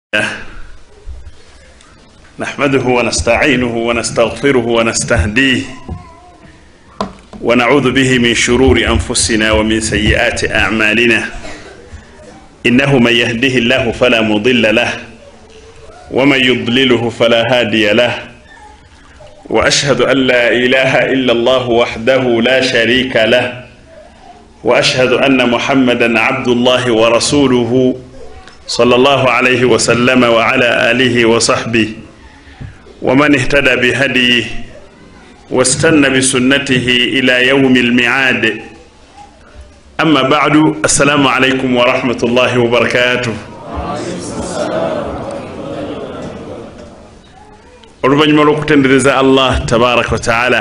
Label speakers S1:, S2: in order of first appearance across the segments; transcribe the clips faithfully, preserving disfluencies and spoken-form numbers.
S1: نحمده ونستعينه ونستغفره ونستهديه ونعوذ به من شرور أنفسنا ومن سيئات أعمالنا. إنه من يهده الله فلا مضل له ومن يضلله فلا هادي له، وأشهد أن لا إله إلا الله وحده لا شريك له، وأشهد أن محمدا عبد الله ورسوله صلى الله عليه وسلم وعلى آله وصحبه ومن اهتدى بهديه واستنى بسنته إلى يوم الميعاد. أما بعد، السلام عليكم ورحمة الله وبركاته. oluvannyuma lw'okutendereza Allah tabaraka wa taala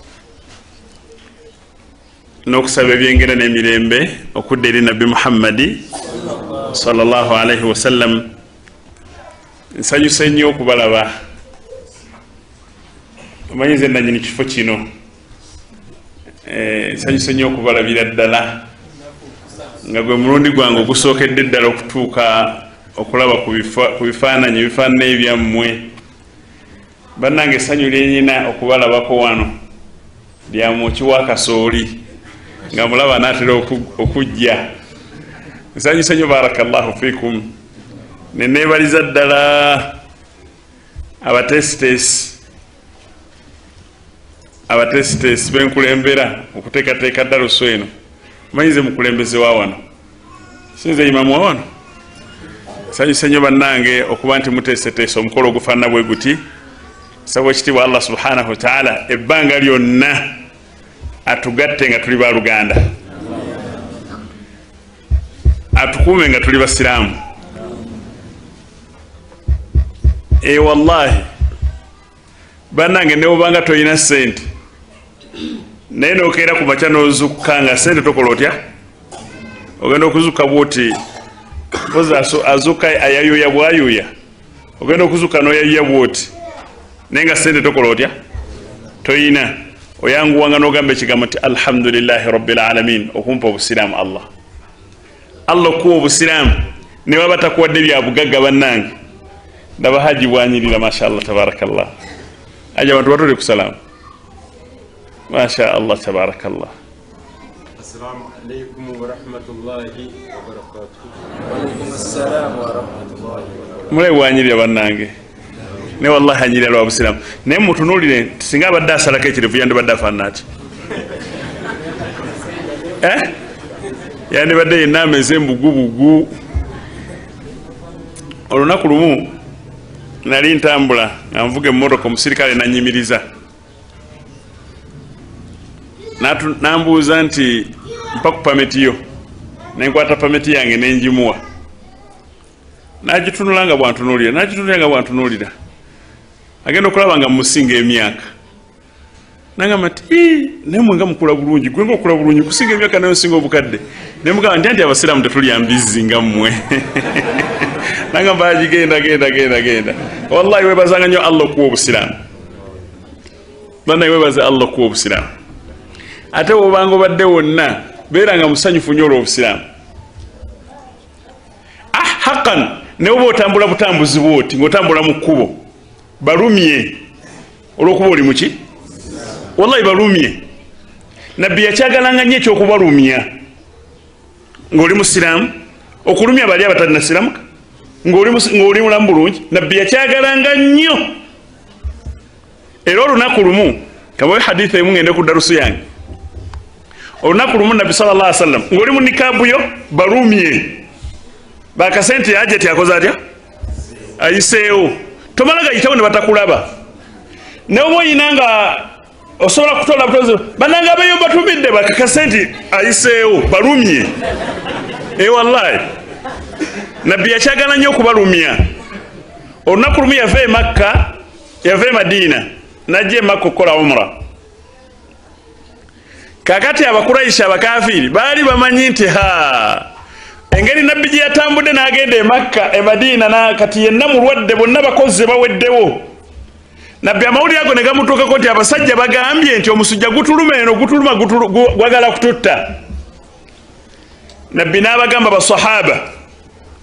S1: n'okusaba ebyengera n'emirembe okudda eri nabbi Muhammadi sallallahu alaihi wasallam, nsanyuse nnyo okubalaba. Omanyi nze nanyini kifo kino, nsanyuse nnyo okubalabira ddala nga gwe mulundi gwange ogusookedde ddala okutuuka okulaba ku bifaananyi ebifaanana ebyammwe. Bannange essanyu lyenyina okubalabako wano lya Mwoki wa Kasooli nga mulaba naatera okujja. Nsanyuse nnyo, barakallahu fikum. Ne neebaliza ddala abatesitesi abatesitesi benkulembera okuteekateeka darusu eno. Manyize mukulembeze wa wano, sinze imamu wa wano. Nsanyuse nnyo bannange okuba nti muteeseteese omukolo ogufaanana bwe guti. Nsaba ekitiibwa Allah subhanahu wa ta'ala ebbanga lyonna atugatte nga tuli baluganda, atukuume nga tuli basiraamu. E wallahi bannange, neobanga toyina sente naye nokeera ku makya nozukka nga sente tokola otya? Ogenda okuzukka bwoti mpozi azukka ayayuya bwayuya, ogenda okuzukka noyayuya bwoti naye nga sente tokola otya? Toyina. Oyanguwanga n'ogamba ekigambo nti alhamdulillahi rabbil alamin, okumpa obusiraamu. Allah Allah okuwa obusiraamu ne waba takuwadde bya bugagga bannange. Ndaba haji bwanyirira, mashallah tabarakallah. Aja abantu batole ku salaamu, mashallah tabarakallah.
S2: Assalamu alaikum wa rahmatullahi wa barakatuh. Wa alaikum assalam wa rahmatullahi wa barakatuh. Mule bwanyirira bannange, ne wallahi anyirira lwa busiraamu. Naye mutunuulire, singa abadde asalako ekirevu yandibadde afaanana ati eh? Yandibadde yenna ameze embugubugu. Olunaku lumu nali ntambula nga nvuga emmotoka, omusirikale nanyimiriza nambuuza nti mpa ku pameti yo. Nenkwata pameti yange nenjimuwa, nagitunula nga bwantunuulira nagitunulira nga bwantunuulira agenda okulaba nga musinga emyaka. Nangamba nti naye mwe nga mukula bulungi, gwe nga okula bulungi kusinga emyaka nayo nsinga obukadde. Ne mugamba nti anti abasiraamu tetulya mbizzi nga mmwe. Nangamba agigenda genda genda genda. Wallahi webazanga nnyo Allah okuwa obusiraamu. Bannaye webaze Allah okuwa obusiraamu. Ate bw'obanga obadde wonna beeranga musanyufu nnyo olw'obusiraamu. Ah, haqqan ne oba otambula butambuzi bwoti ng'otambula mu kkubo, balumye olw'okuba oli muki? Wallahi balumye. Nabbi yakyagalanga nnyo ekyokubalumya ng'oli musiraamu, okulumya bali abatalina siramuka ng'oli mulamu bulungi. Nabbi yakyagalanga nnyo. Era olunaku lumu, kabawe hadithi emu ngende ku darusu yange. Olunaku lumu Nabbi sallallahu alaihi wasallam ng'oli mu nikaabu yo balumye, bakasente ajeti akoze atya? Ayiseewo. Tomala gayitawo ne batakulaba. Ne oba oyina nga osobola kutola butozi bannange abeeyo batumidde bakakasente ayiseewo balumye. E wallahi Nabbi yakyagala nnyo okubalumya. Olunaku lumu yava e Makka, yava e Madiina, najja e Makka okukola umra. Kakati Abakuraishi abakafiiri baali bamanyi nti ha engeri Nabbi gye yatambudde n'agenda e Makka e Madiina, na kati yenna mulwadde, bonna bakozi baweddewo. Nabbi amawulire ago ne gamutuukako nti abasajja bagambye nti omusujja gutuluma eno gutuluma gwagala kututta. Nabbi n'abagamba basahaba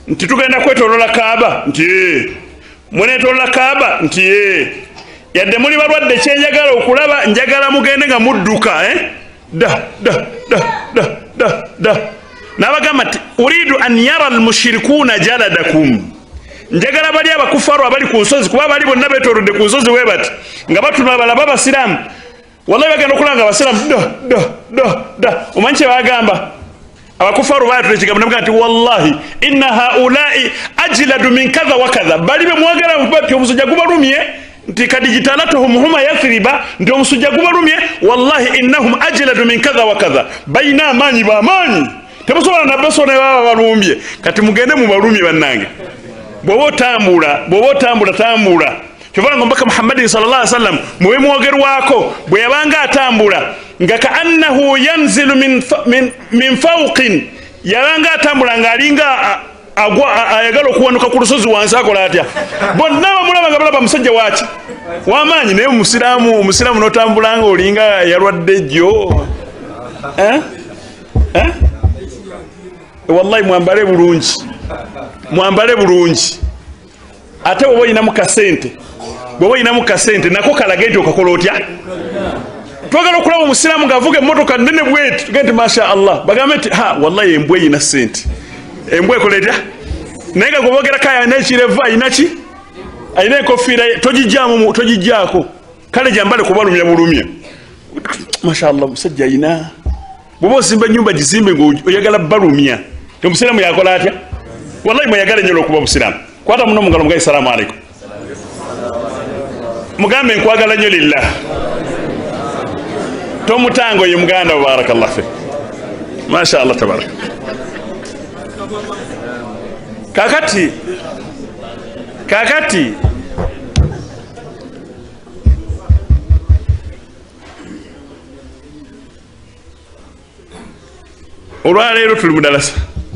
S2: nti tugenda kwetolola Kaaba nti ee munetolola Kaaba nti ee yadde muli balwadde kyenjagala okulaba njagala mugende nga mudduka eh da da da da da da nabagamba nti uridu an yara almushrikuuna jaladakum njagala bali abakufaru abali ku nsozi kuba bali bonna betolodde ku nsozi we bati nga batuna balaba abasiraamu wallahi bagenda okulanga abasiraamu da da da da omanyi kye bagamba abakufaru baatula ekigambo nabuga nti wallahi inna haulai ajladu min kadha wa kadha bali be mwagala bati omusujja gubalumye nti kadigitalatuhum huma yathriba nti omusujja gubalumye wallahi innahum ajladu min kadha wa kadha bayina amaanyi bamaanyi temusobola nabasone baba balumbye kati mugende mu balumye bannange bwoba otambula bwoba otambula tambula kyovanga omubaka Muhammadin sallallahu alaihi wasallam mube mwogerwako bwe yabanga atambula nga ka annahu yanzilu min, min, min fawqin yabanga atambula nga alinga agwa ayagala okuwanuka ku lusozi wansi akola atya bonna bamulaba nga balaba musajja waki wamaanyi naye omusiraamu omusiraamu n'otambulanga olinga yalwadde jjo eh? eh? wallahi mwambale bulungi mwambale bulungi ate bwoba oyinamu kasente bwoba oyinamu kasente nako kalage nti okakola otya twagala okulaba omusiraamu ng'avuga emmotoka nnene bweti tuge nti masha allah bagambe nti ha wallahi embwa eyina sente embwa ekola etya naye nga gwobogerako ayina ekirevu ayina ki ayina enkofiira togijjaamu togijjaako kale gyambale kubalumya bulumya masha allah musajja ayina bwoba ozimba ennyumba gizimbe ng'oyagala balumya omusiraamu yakola atya wallahi mweyagala nnyo okuba busiraamu kwata muno mungalo mugayi salaamu alaikum mugambe nkwagala nnyo lillah tomutango ye muganda wa barakallah fi masha allah tabaraka kakati kakati olwaleero tuli mu dalasa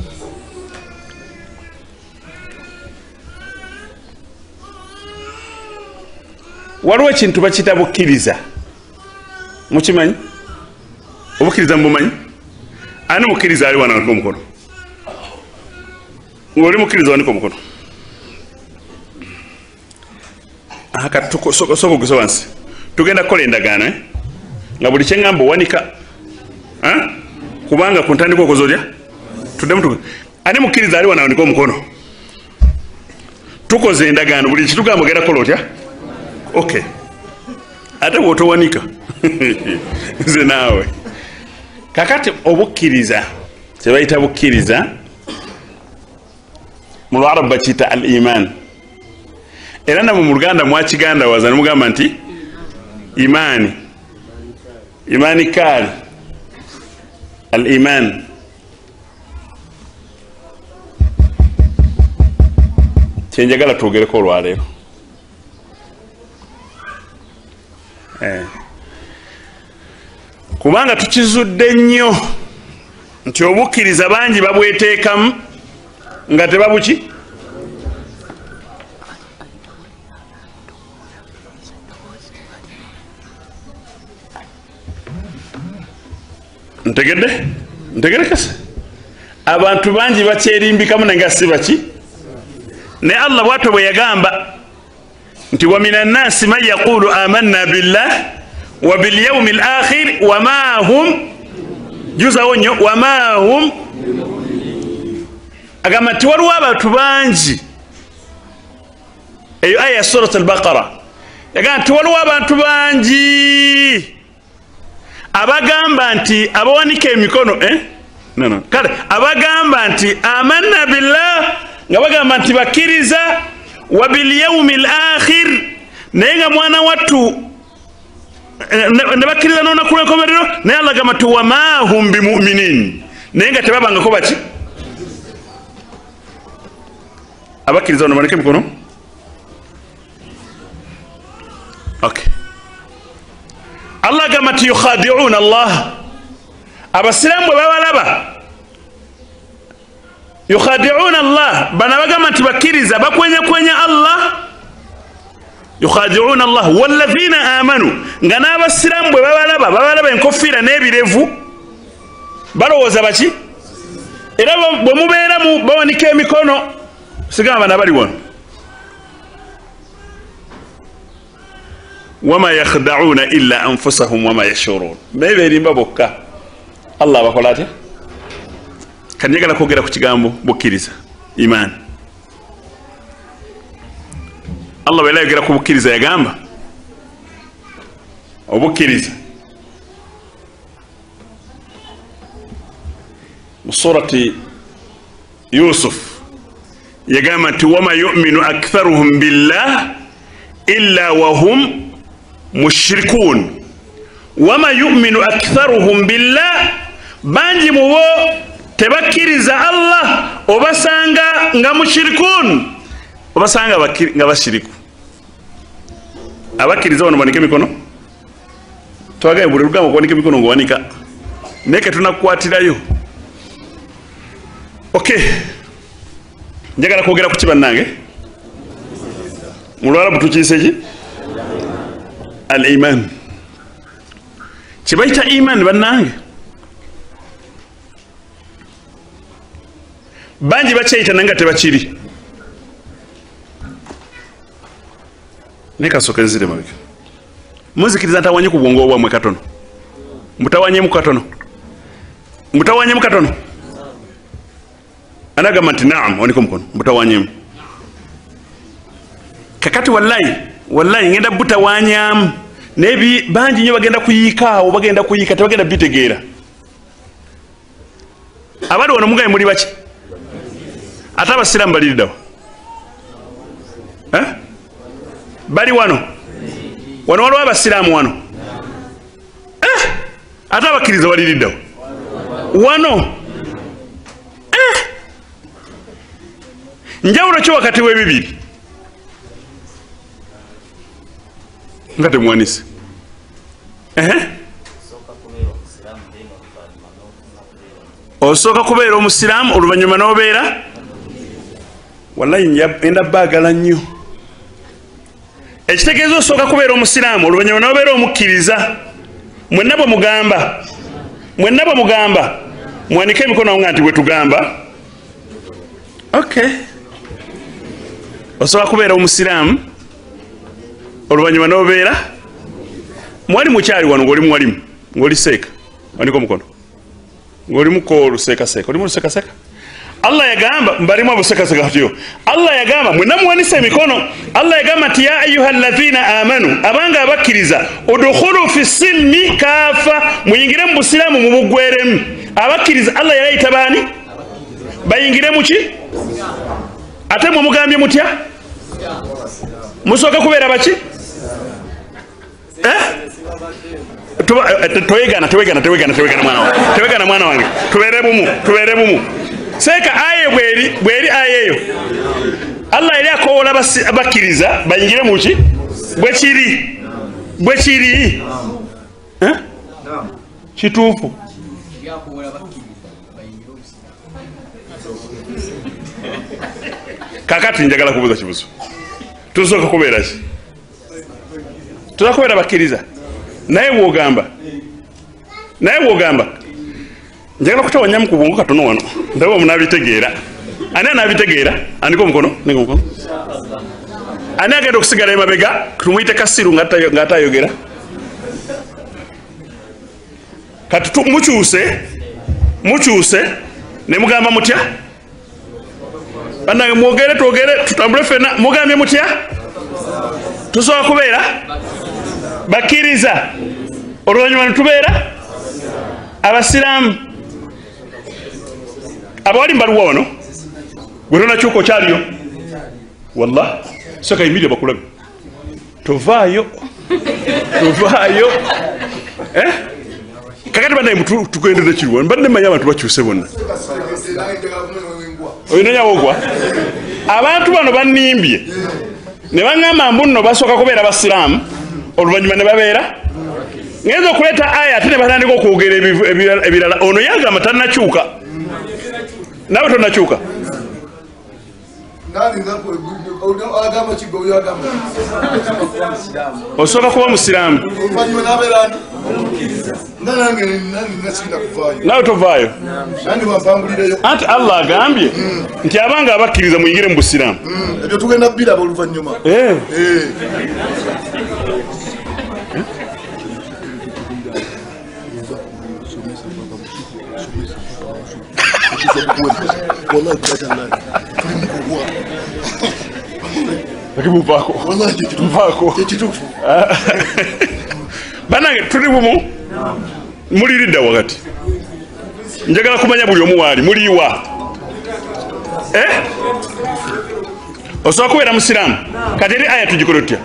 S2: waliwo ekintu bakiyita bukkiriza mukimanyi obukkiriza mubumanyi ani mukkiriza ali wananika omukono ng'oli mukkiriza wanika omukono soka oguse wansi tugenda kukola endagaano eh? nga buli kyeŋŋamba owanika kubanga ku ntandika okoze otya tuddemu tu ani mukkiriza ali wananika omukono tukoze endagaano buli kitugamba ogenda kukola otya okay ate bw'otowanika nze naawe kakati obukkiriza kyebayita bukkiriza mu lwarabu bakiyita al iman era namwe mu luganda mwakigandawaza nemugamba nti imaani imaani kaali al iman kyenjagala twogereko olwaleero Eh. kubanga tukizudde nnyo nti obukkiriza bangi babweteekamu nga tebabuki ntegedde ntegerekese abantu bangi bakyerimbikamu nenga si baki ne Allah bwatyo bwe yagamba nti wa minan nasi man yaqulu amanna billah wa bil yawmil akhir wa ma hum juza onyo wa ma hum agamba nti waliwo abantu bangi eyo aya surat al-baqara yagamba nti waliwo abantu bangi abagamba nti abawanika emikono eh no no kale abagamba nti amanna billah nga bagamba nti bakkiriza wa bil yawmil akhir naye nga mwana wattu ne bakkiriza n'olunaku lw'enkomerero naye Allah agamba nti wa ma hum bimuminin naye nga tebabangako baki abakkiriza ono baneke emikono okay Allah agamba nti yukhadi'una Allah abasiramu bwe babalaba yukhadi'una Allah bana bagamba nti bakkiriza bakwenya kwenya Allah yukhadi'una Allah walladhina amanu nga n'abasiramu bwe babalaba babalaba enkofiira n'ebirevu balowooza baki era bwe mubeeramu bawanika emikono sigamba nabali wano wama yakhda'una illa anfusahum wama yashurun mebe erimba bokka Allah bakola atya kanjagala kwogera ku kigambo bukkiriza iman Allah bwe yayogera ku bukkiriza yagamba obukkiriza mu surati Yusuf yagamba nti wama yu'minu aktharuhum billah illa wahum mushrikun wama yu'minu aktharuhum billah banji mubo tebakkiriza Allah obasanga nga mushrikun obasanga nga bashiriku abakkiriza wano banike mikono twagaye buli lugambo kuwanika emikono ngowanika neke tunakukwatirayo okay njagala kwogera ku kibannange mu Lwarabu tukiise ki al-iman kibayita iman bannange banji bakyayita nanga tebakiri nekasoka nzire mabika muzikiriza ntawanye ku bwongo bwamwe katono mutawanye mu katono mutawanye mu katono anagamba nti naam waniko mukono mutawanyemu kakati wallahi wallahi ngenda butawanyamu nebi banji nyo bagenda kuyiikaawo bagenda kuyiika tebagenda bitegeera abali wano mugaye muli baki ate abasiraamu baliriddawo eh? bali wano wano waliwo abasiraamu wano eh? ate abakkiriza baliriddawo wano eh? njawulo ki wakati w'ebibiri nga temwanise ehe osooka kubeera omusiraamu oluvannyuma n'obeera wallahi enda baagala nnyo ekitegeeza osooka kubeera omusiraamu oluvannyuma n'obeera omukkiriza mwenna bwe mugamba mwenna bwe mugamba mwanike emikono nga nti bwe tugamba okay osooka kubeera omusiraamu oluvannyuma n'obeera mwali mukyali wano ng'oli muwalimu ng'oli seeka waniko omukono ng'oli muko oluseekaseeka oli mu luseekaseeka Allah yagamba mbalimu obuseekaseeka tutyo Allah yagamba mwenna muwanise emikono Allah yagamba nti ya ayuha alladhina amanu abanga abakkiriza udukhulu fi silmi kaafa muyingire mu busiraamu mu bugweremu abakkiriza Allah yalayita baani bayingire mu ki ate mwe mugambye mutya musooka kubeera baki eh toyegana toyegana toyegana toyegana mwana wange toyegana mwana wange tubeere bumu tubeere bumu seeka aye bweri bweri ayeyo Allah yali akoola bakkiriza bayingire mu ki bwe kiri bwe kiri eh kituufu kakati njagala kubuuza kibuzo tusooka kubeera ki tuza kubeera bakkiriza naye bwogamba naye bwogamba njagala kutawanyamu ku bwongo katono wano ndaba omunaabitegeera ani anaabitegeera andika omukono ndika omukono ani agenda okusigala emabega tumuyite kasiru ng'ate ayogera kati mukyuse mukyuse ne mugamba mutya bannange mwogere twogere tutambule ffenna mugambye mutya tusobola kubeera bakkiriza oluvannyuma ne tubeera abasiraamu abawali mbaliwo wano gwe tonakyuka okyaliyo wallah soka yimirire bakulabe tovaayo tovaayo eh kakati bannaye tugendere kiruwa mbadde mmanyi abantu bakyuse bonna oyinanyawo ogwa abantu bano bannimbye ne baŋŋamba mbu nno basooka kubeera basiraamu oluvannyuma ne babeera ngenza okuleeta aya ate ne batandika okwogera ebirala ono yagamba tannakyuka nawe tonnakyuka osooka kuba musiraamu nawe tovaayo anti Allah agambye nti abanga abakkiriza muyingire mu busiraamu
S3: ebyo tugenda biraba oluvannyuma.
S2: banange tuli bumu muliridda wakati njagala kumanya buli omu waali muliwa eh? osobola kubeera musiraamu kati eri aya tugikole tutya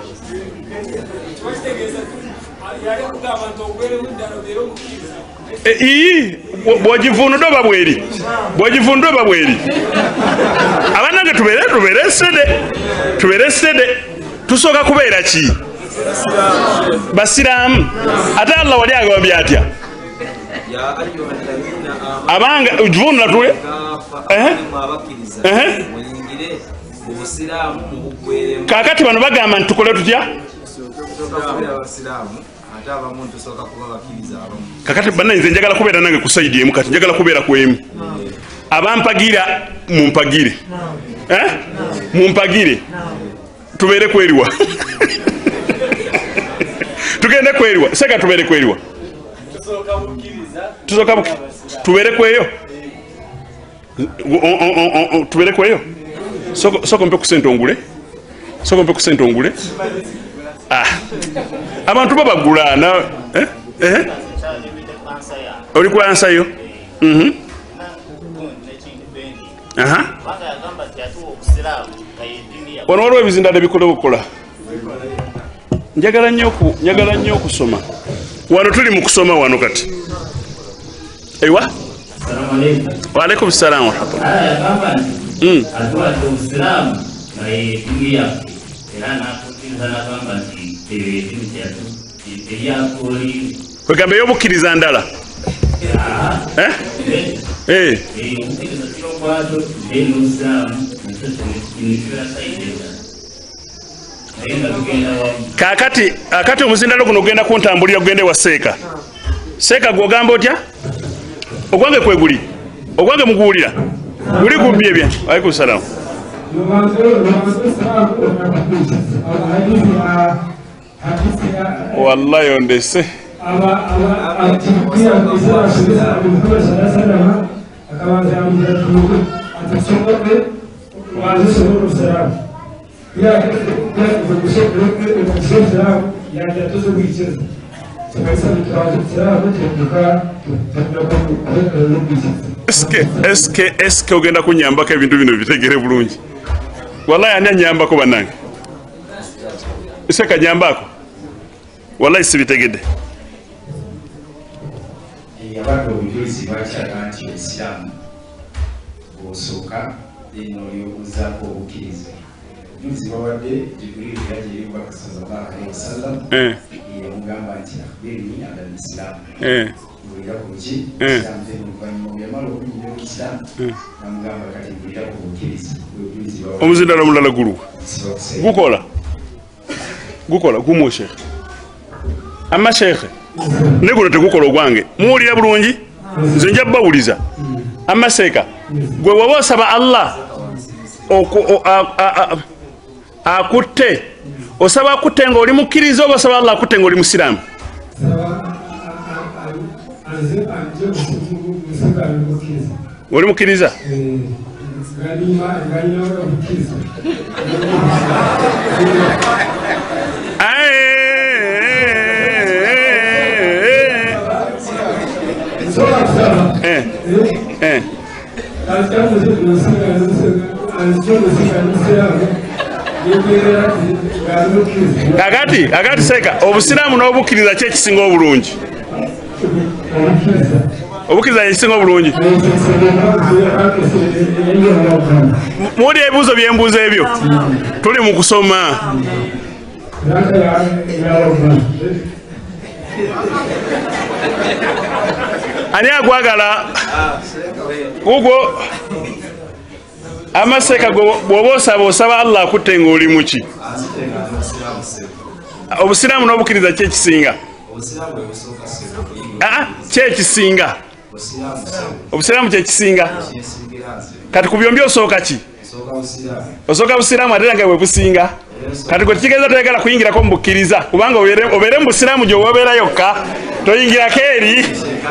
S2: ii bwogivunudde oba bweri bwogivunudde oba bweri abanange tubeere tubeere sede tubeere sede tusooka kubeera ki basiraamu ate Allah wali agambye atya abanga ujivunula tule kakati bano bagamba nti tukole tutya kakati bananze njagala kubeera nange ku saidi emu kati njagala kubeera ku emu abampagira mumpagire eh mumpagire tubeere kweriwa tugende kweriwa seka tubeere kweriwa tusoka buki tubeere kweyo tubeere kweyo soko soko mpe kusentongule soko mpe kusentongule ah abantu babagula na eh eh oli kwansa yo mhm aha wano waliwo ebizindadde bikola bukola njagala nnyo ku njagala nnyo okusoma wano tuli mu kusoma wano kati aywa wa alaikum salaam wa rahmatullah mm kwegambe y'obukkiriza ndala eh eh kakati akati omuzindalo guno ogenda kuntambulira gugende wa seeka seeka gwogamba otya ogwange kweguli ogwange muguwulira guli gubbye ebye alaikum salaam wallahi ondese eske eske eske ogenda kunyambako ebintu bino bitegere bulungi wallahi ani anyambako bannange ese kanyambako wallahi sibitegedde
S4: yabadde obujulizi bwakyala nti esiramu bw'osooka eno olyobuzaako obukkiriza obujulizi bwawadde Jibril yajja eri Bakka sallallahu alaihi wasallam yamugamba nti akhbirni ala lisiramu mbulira ku ki isiramu teno oluvannyuma yamala okunyira okisiramu namugamba kati mbulira ku bukkiriza obujulizi bwawadde
S2: omuzindalo omulala guluwa gukola gukola gumu shekhe amma shekhe ne guno tegukola ogwange muwulira bulungi nze nja bawuliza amma seeka gwe waba osaba Allah akutte osaba akutte nga oli mukkiriza oba osaba Allah akutte nga oli musiraamu oli mukkiriza eh eh kakati kakati seeka obusiraamu n'obukkiriza ki ekisinga obulungi obukkiriza ekisinga obulungi muwuli ebibuuzo byembuuzo ebyo tuli mu kusoma ani agwagala gugwo amaseeka bw'oba osaba osaba Allah akutte ng'oli muki obusiraamu n'obukkiriza ki ekisinga ah kyekisinga obusiraamu kyekisinga kati ku byombi osooka ki osooka busiraamu ate nga bwe businga kati gwe kitegeeza toyagala kuyingirako mu bukkiriza kubanga obeere mu busiraamu gyowobeera yokka toyingirako eri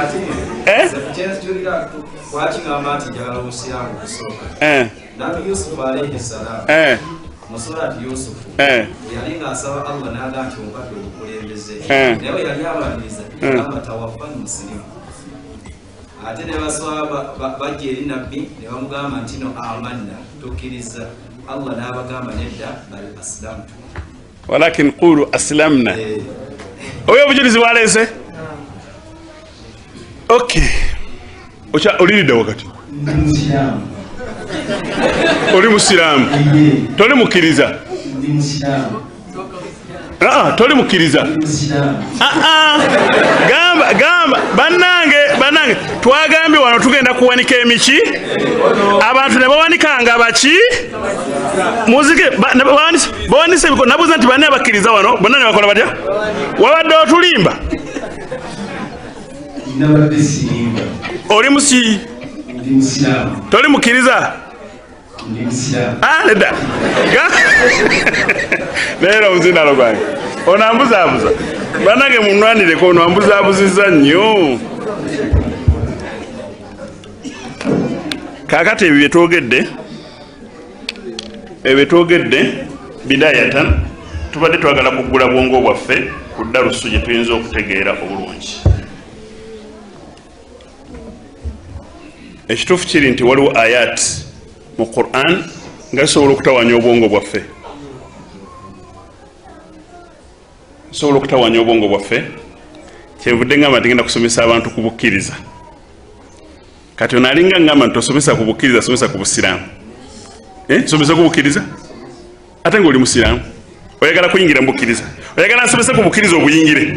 S4: Nabi Yusuf alayhi salam eh Musurati Yusuf eh yali ngasaba Allah naga nti ombadde obukulembeze naye yali abaniza kama tawaffani muslimu ate ne baswaba bajje eri nabbi ne bamugamba nti no amanna tukiriza Allah n'abagamba nedda bali aslamtu
S2: walakin qulu aslamna oyo bujulizi walese okay ocha olirida wakati oli musiraamu toli mukkiriza ah toli mukkiriza ah gamba gamba bannange bannange twagambye wano tugenda kuwanika emiki abantu ne bawanikanga baki muzike bawanise biko nabuza nti banne abakkiriza wano bonna ne bakola batya wabadde otulimba oli musi toli mukkiriza ah neda lero mzinalo gwange onambuzabuza banage munwanireko onambuzabuziza nnyo kakati ebyo byetwogedde ebyo twogedde bidayatan tubadde twagala kugula bwongo bwaffe ku darusu gye tuyinza okutegeera obulungi ekituufu kiri nti waliwo ayat mu Quran nga zisobola okutawanya obwongo bwaffe zisobola okutawanya obwongo bwaffe kyenvudde ngamba nti ngenda kusomesa abantu ku bukkiriza kati ono alinga ngamba nti osomesa ku bukkiriza somesa ku busiraamu eh? somesa ku bukkiriza ate ngaoli musiraamu oyagala kuyingira mu bukkiriza oyagala nsomese ku bukkiriza obuyingire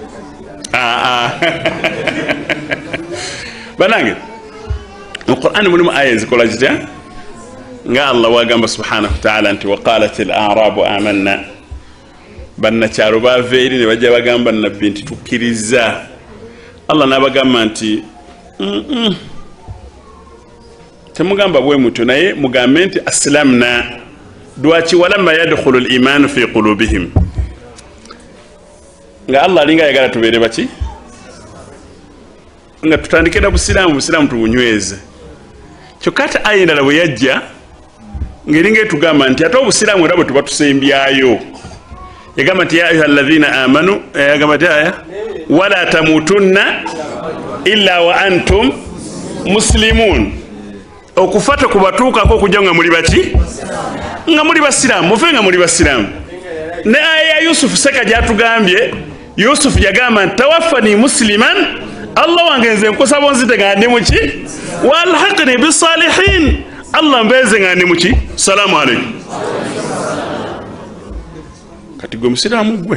S2: banange mu Quran mulimu aya ezikola zitya nga Allah wagamba subhanahu wa ta'ala nti waqalat al-a'rabu amanna bannakyalo baava eri ne bajja bagamba nabbi nti tukkiriza Allah n'abagamba nti temugamba bwe mutyo naye mugambe nti aslamna dwaki walamma yadkhulu al-iman fi qulubihim nga Allah alinga yagala tubeere baki nga tutandike na busiraamu busiraamu tubunyweze kyokka ate aya endala bwe yajja ngeringa etugamba nti ate obusiraamu era bwe tuba tusembyayo yagamba nti ya ayuha alladhina amanu yagamba nti aya wala tamutunna illa wa antum muslimun okufata kubatuukako okujja nga muli baki nga muli basiraamu mufe nga muli basiraamu ne aya ya Yusufu seka gyatugambye Yusufu yagamba nti tawaffani musliman Allah wange nze nkusaba onzite nga ndi muki walhaqni bisalihin Allah mbeze nga ndi muki salamu alaykum kati gwe musiraamu gwe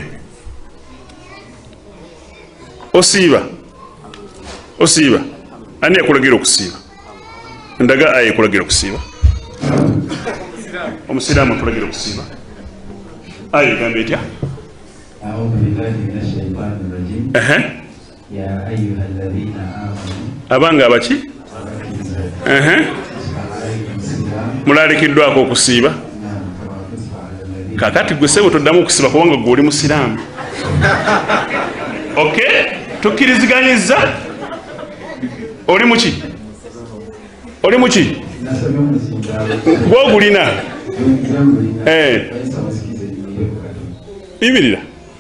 S2: osiiba osiiba ani yakulagira okusiiba ndaga aya ekulagira okusiiba omusiraamu tulagira okusiiba aya egamba etya
S4: ya ayyuha alladhina amanu
S2: abanga abaki ehe mulalikiddwako okusiiba kakati gwe sebo toddamu okusiiba kubanga gwe oli musiraamu okay tukkiriziganyiza oli muki oli muki gwogulina imirira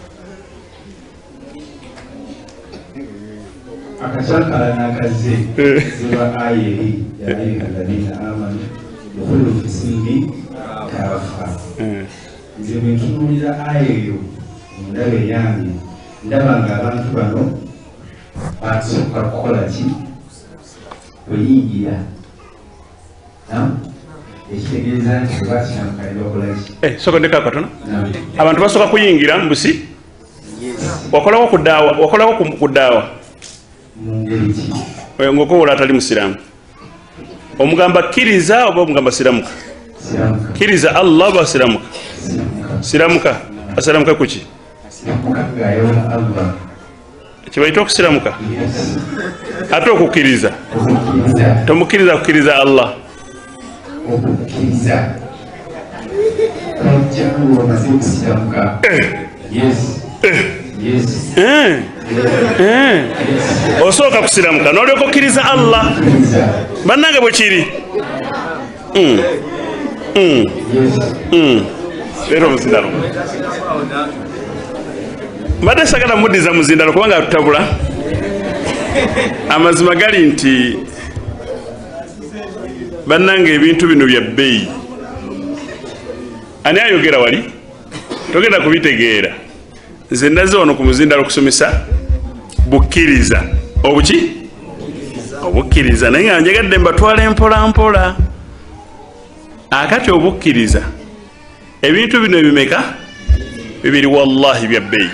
S4: akashakala nakaze ziba ayeri ya ayuha alladhina amanu dukhulu fi silmi kafa nze bwentunuulira ayeyo mundabe yange ndaba nga abantu bano basooka kukola ki kuyingira ekitegeeza nti bakinamukalira okola ki
S2: soko ndeka katono abantu basooka kuyingira mbusi wakolawo kudaawa wakolawo kudaawa
S4: mungeri ki
S2: ngokowola atali musiraamu omugamba kkiriza oba omugamba siramuka kkiriza Allah oba siramuka siramuka asiramuka kuki kibaita okusiramuka ate okukkiriza tomukkiriza kukkiriza Allah
S4: okukkiriza kajja kuwamaze okusiramuka yes yes
S2: eh osooka kusiramuka n'olyoka okkiriza Allah bannange bwe kiri mm mm mm leero muzindalo mbadde sagala muddiza muzindalo kubanga tutabula amazima gali nti bannange ebintu bino bya bbeeyi ani ayogera wali togenda kubitegeera nze ndaze wano ku muzindalo okusomesa bukkiriza obuki obukkiriza naye nga njegadde mbatwala mpola mpola akati obukkiriza ebintu bino ebimeka bibiri wallahi bya bbeeyi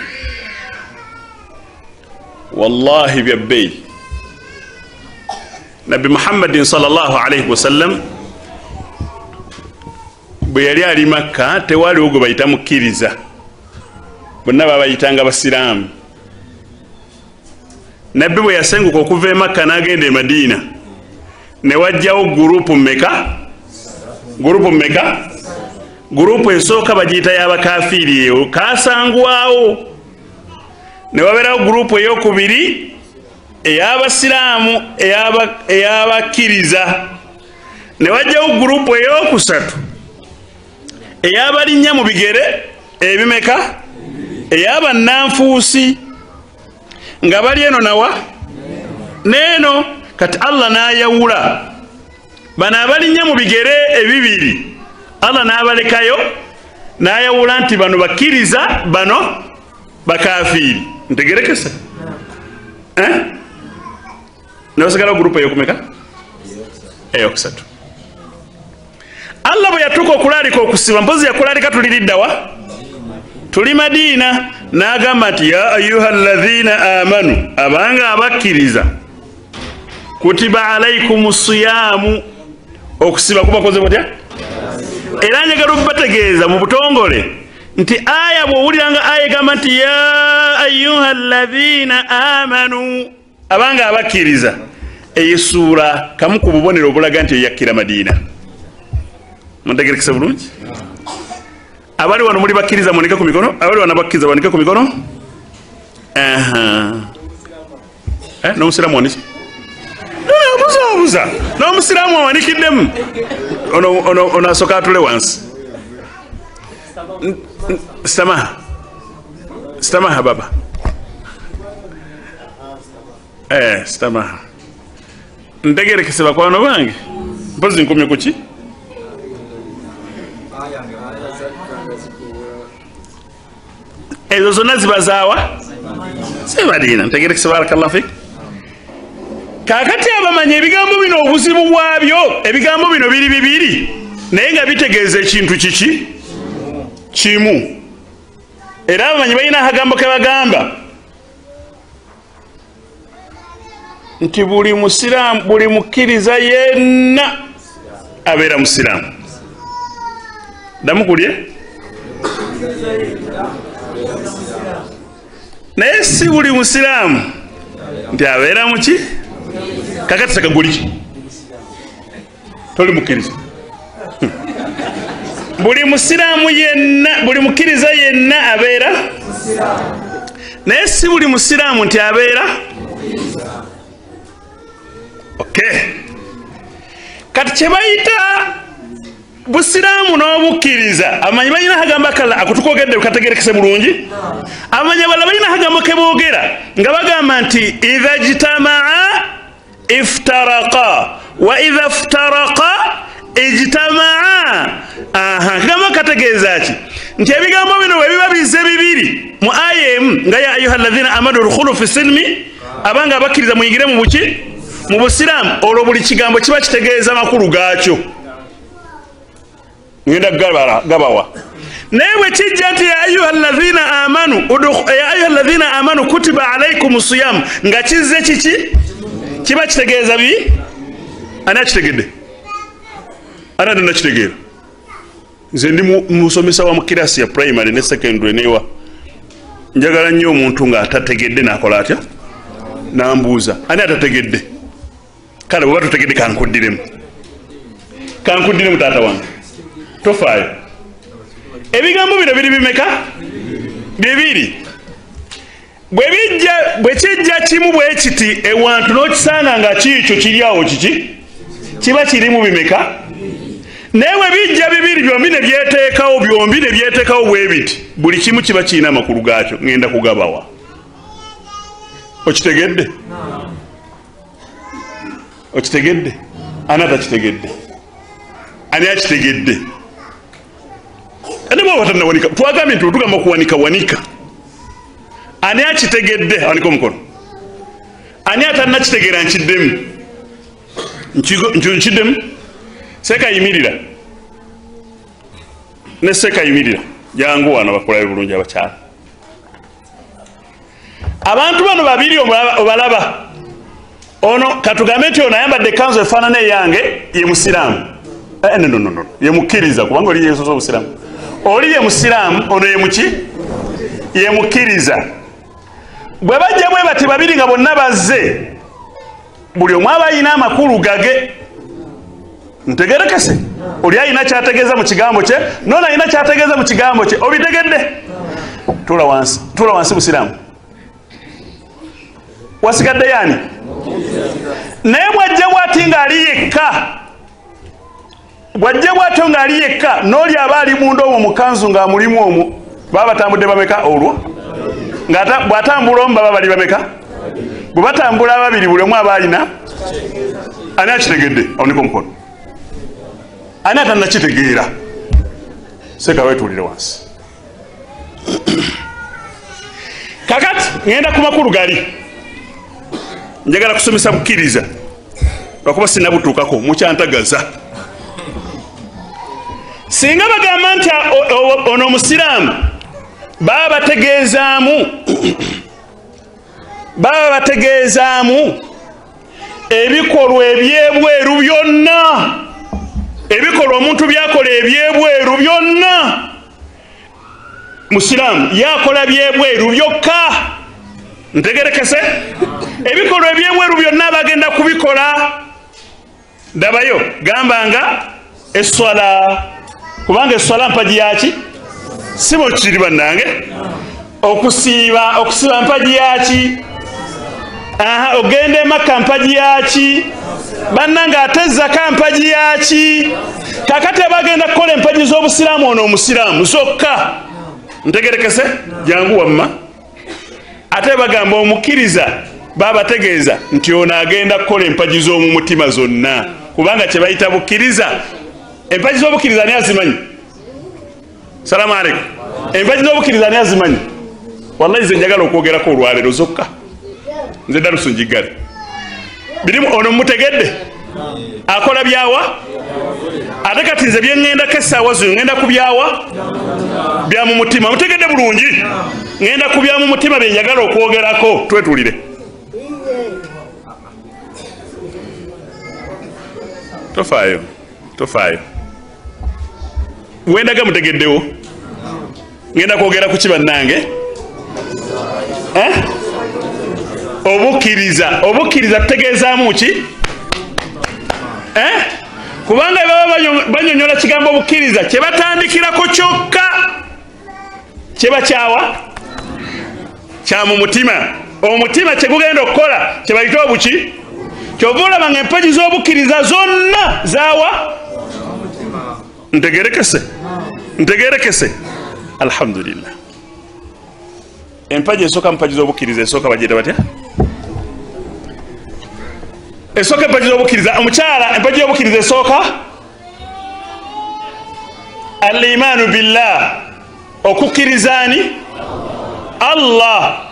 S2: wallahi bya bbeeyi nabbi muhammadin sallallahu alayhi wasallam bwe yali ali Makka tewaliwo gwe bayita mukkiriza bonna babayitanga basiraamu nabbi bwe yasenguka okuva e Makka n'agenda e Madiina ne wajjawo gurupu mmeka gurupu mmeka gurupu esooka bagiyita y'abakafiiri eyo kaasangwawo ne wabeerawo gurupu ey'okubiri ey'abasiraamu ey'abakkiriza ne wajjawo gurupu ey'okusatu ey'abalinnya mu bigere ebimeka ey'abannanfuusi nga bali eno nawa neeno kati Allah n'ayawula bano abalinnya mu bigere ebibiri Allah n'abalekayo n'ayawula nti bano bakkiriza bano bakafiiri ntegerekese eh n'osigala gurupu eyokumeka eyokusatu Allah bwe yatuuka okulalika okusiba mpozi yakulalika tuliriddawa tuli Madiina n'agamba nti ya ayuha alladhina amanu abanga abakkiriza kutiba alaykum siyaamu okusiba kubakoze butya era njagala okubategeeza mu butongole nti aya bw'owuliranga aya egamba nti ya ayuha alladhina amanu abanga abakkiriza eyo ssuura kamu ku bubonero obulaga nti eyakkira Madiina muntegerekese bulungi abali wano muli bakkiriza muwanike ku mikono abali wano bakkiriza bawanike ku mikono aha eh n'omusiraamu waniki obuza n'omusiraamu awanikiddemu ono asooka atule wansi stamaha stamaha baba eh stamaha ntegerekese bakwano bange mpozi nkomye ku ki ezo zonna zibazaawa sibadiina ntegerekese barakallahu fik kakati abamanya ebigambo bino obuzibu bwabyo ebigambo bino biri bibiri naye nga bitegeeza ekintu kiki kimu era abamanyi balina akagambo ke bagamba nti buli musiraamu buli mukkiriza yenna abeera musiraamu ddamu kulye naye si buli musiraamu nti abeera muki kakati sakaguliki toli mukkiriza buli musiraamu yenna buli mukkiriza yenna abeera naye si buli musiraamu nti abeera okay kati kye bayita busiraamu n'obukkiriza amanyi balina akagambo akalala akutukogedde kategerekese bulungi amanyi abalala balina akagambo ke boogera nga bagamba nti idha jitamaa iftaraqa wa idha iftaraqa ijtamaa aha akagambo kategeeza ki nti ebigambo bino bwe biba bizze bibiri mu aya emu nga ya ayuha alladhina amanu udkhulu fi silmi abanga abakkiriza muyingire mu buki mu busiraamu olwo buli kigambo kiba kitegeeza makulu gaakyo ngenda gabawa naye bwe kijja nti ya ayuha alladhina amanu ya ayuha alladhina amanu kutiba alaykum siyam nga kizze kiki kiba kitegeeza bi ani akitegedde ana dana kitegeera nze ndi musomesa wa mu kirasi ya primary ne secondary newa njagala nnyo omuntu nga atategedde nakola atya nambuuza ani atategedde kale bwe batutegedde kankuddiremu kankuddiremu taata wange tofaayo ebigambo bino biri bimeka bibiri bwe bijja bwe kijja kimu bwe kiti ewantu n'okisanga nga kiikyo kiri awo kiki kiba kirimu bimeka naye bwe bijja bibiri byombi ne byeteekawo byombi ne byeteekawo bwe biti buli kimu kiba kirina amakulu gaakyo ŋŋenda kugabawa okitegedde okitegedde ani atakitegedde ani akitegedde ate bwaba tannawanika twagambye nti otugamba okuwanika wanika ani akitegedde awanika omukono ani atannakitegeera nkiddemu nkiddemu sekayimirira ne sekayimirira jangu wano bakulabe bulungi abakyala abantu bano babiri obalaba ono katugambe nti ono ayambadde ekanzu efaanana eyange ye musiraamu nonono ye mukkiriza kubanga oli yesosa obusiraamu oli ye musiraamu ono ye muki ye mukkiriza bwe bajja bwe bati babiri nga bonna bazze buli omu aba ayina amakulu gage ntegerekese oli ayina kyategeeza mu kigambo kye nono ayina kyategeeza mu kigambo kye obitegedde tula wansi tula wansi busiraamu wasigadde yani naye bwajja bwati ng'ali yekka bwajja bwatyo ng'ali yekka n'oli aba ali munda omwo mukanzu ng'amulimu omwo baba batambudde bameka olwo bw'atambula omu baba bali bameka bwe batambula ababiri buli omu aba alina ani akitegedde awunika omukono ani atannakitegeera seka wetuulire wansi kakati ŋŋenda ku makulu gali njagala kusomesa bukkiriza lwakuba sinnabutuukako mukyantagaza singa bagamba nti ono omusiraamu baba bategeezaamu baba bategeezaamu ebikolwa ebyebweru byonna ebikolwa omuntu byakola ebyebweru byonna musiraamu yakola byebweru byokka ntegerekese ebikolwa ebyebweru byonna bagenda kubikola dabayo gambanga eswala kubanga eswala mpaji yaki sibo kiri bannange okusiiba okusiiba mpaji yaki aha ogende maka mpaji yaki bannange ate zaka mpaji yaki kakati bagenda kukola empaji z'obusiraamu ono omusiraamu zokka ntegerekese jangu wamma ate bagamba omukkiriza babategeeza nti ono agenda kukola empaji z'omu mutima zonna kubanga kye bayita bukkiriza empaji z'obukkiriza ani azimanyi salaamu aleikum empaji z'obukkiriza ani azimanyi wallahi nze njagala okwogerako olwaleero zokka nze darusu njiggale birimu ono mutegedde akola byawa ate kati nze byeŋŋendako essaawa zino ŋŋenda ku byawa bya mu mutima mutegedde bulungi ŋŋenda ku bya mu mutima bye njagala okwogerako twetuulire tofaayo tofaayo wendaga mutegeddewo ŋŋenda kwogera ku kibannange eh? obukkiriza obukkiriza tutegeezaamu ki eh? kubanga baba banyonyola kigambo obukkiriza kye batandikirako kyokka kye bakyawa kya mu mutima omutima kye gugenda okukola kye bayita obuki kyova olaba nga empaji z'obukkiriza zonna zaawa ntegerekese ntegerekese alhamdulillah empaji esooka mumpaji z'obukkiriza esooka bagiyita batya esooka empaji z'obukkiriza omukyala empaji y'obukkiriza esooka al-imaanu billah okukkirizaani Allah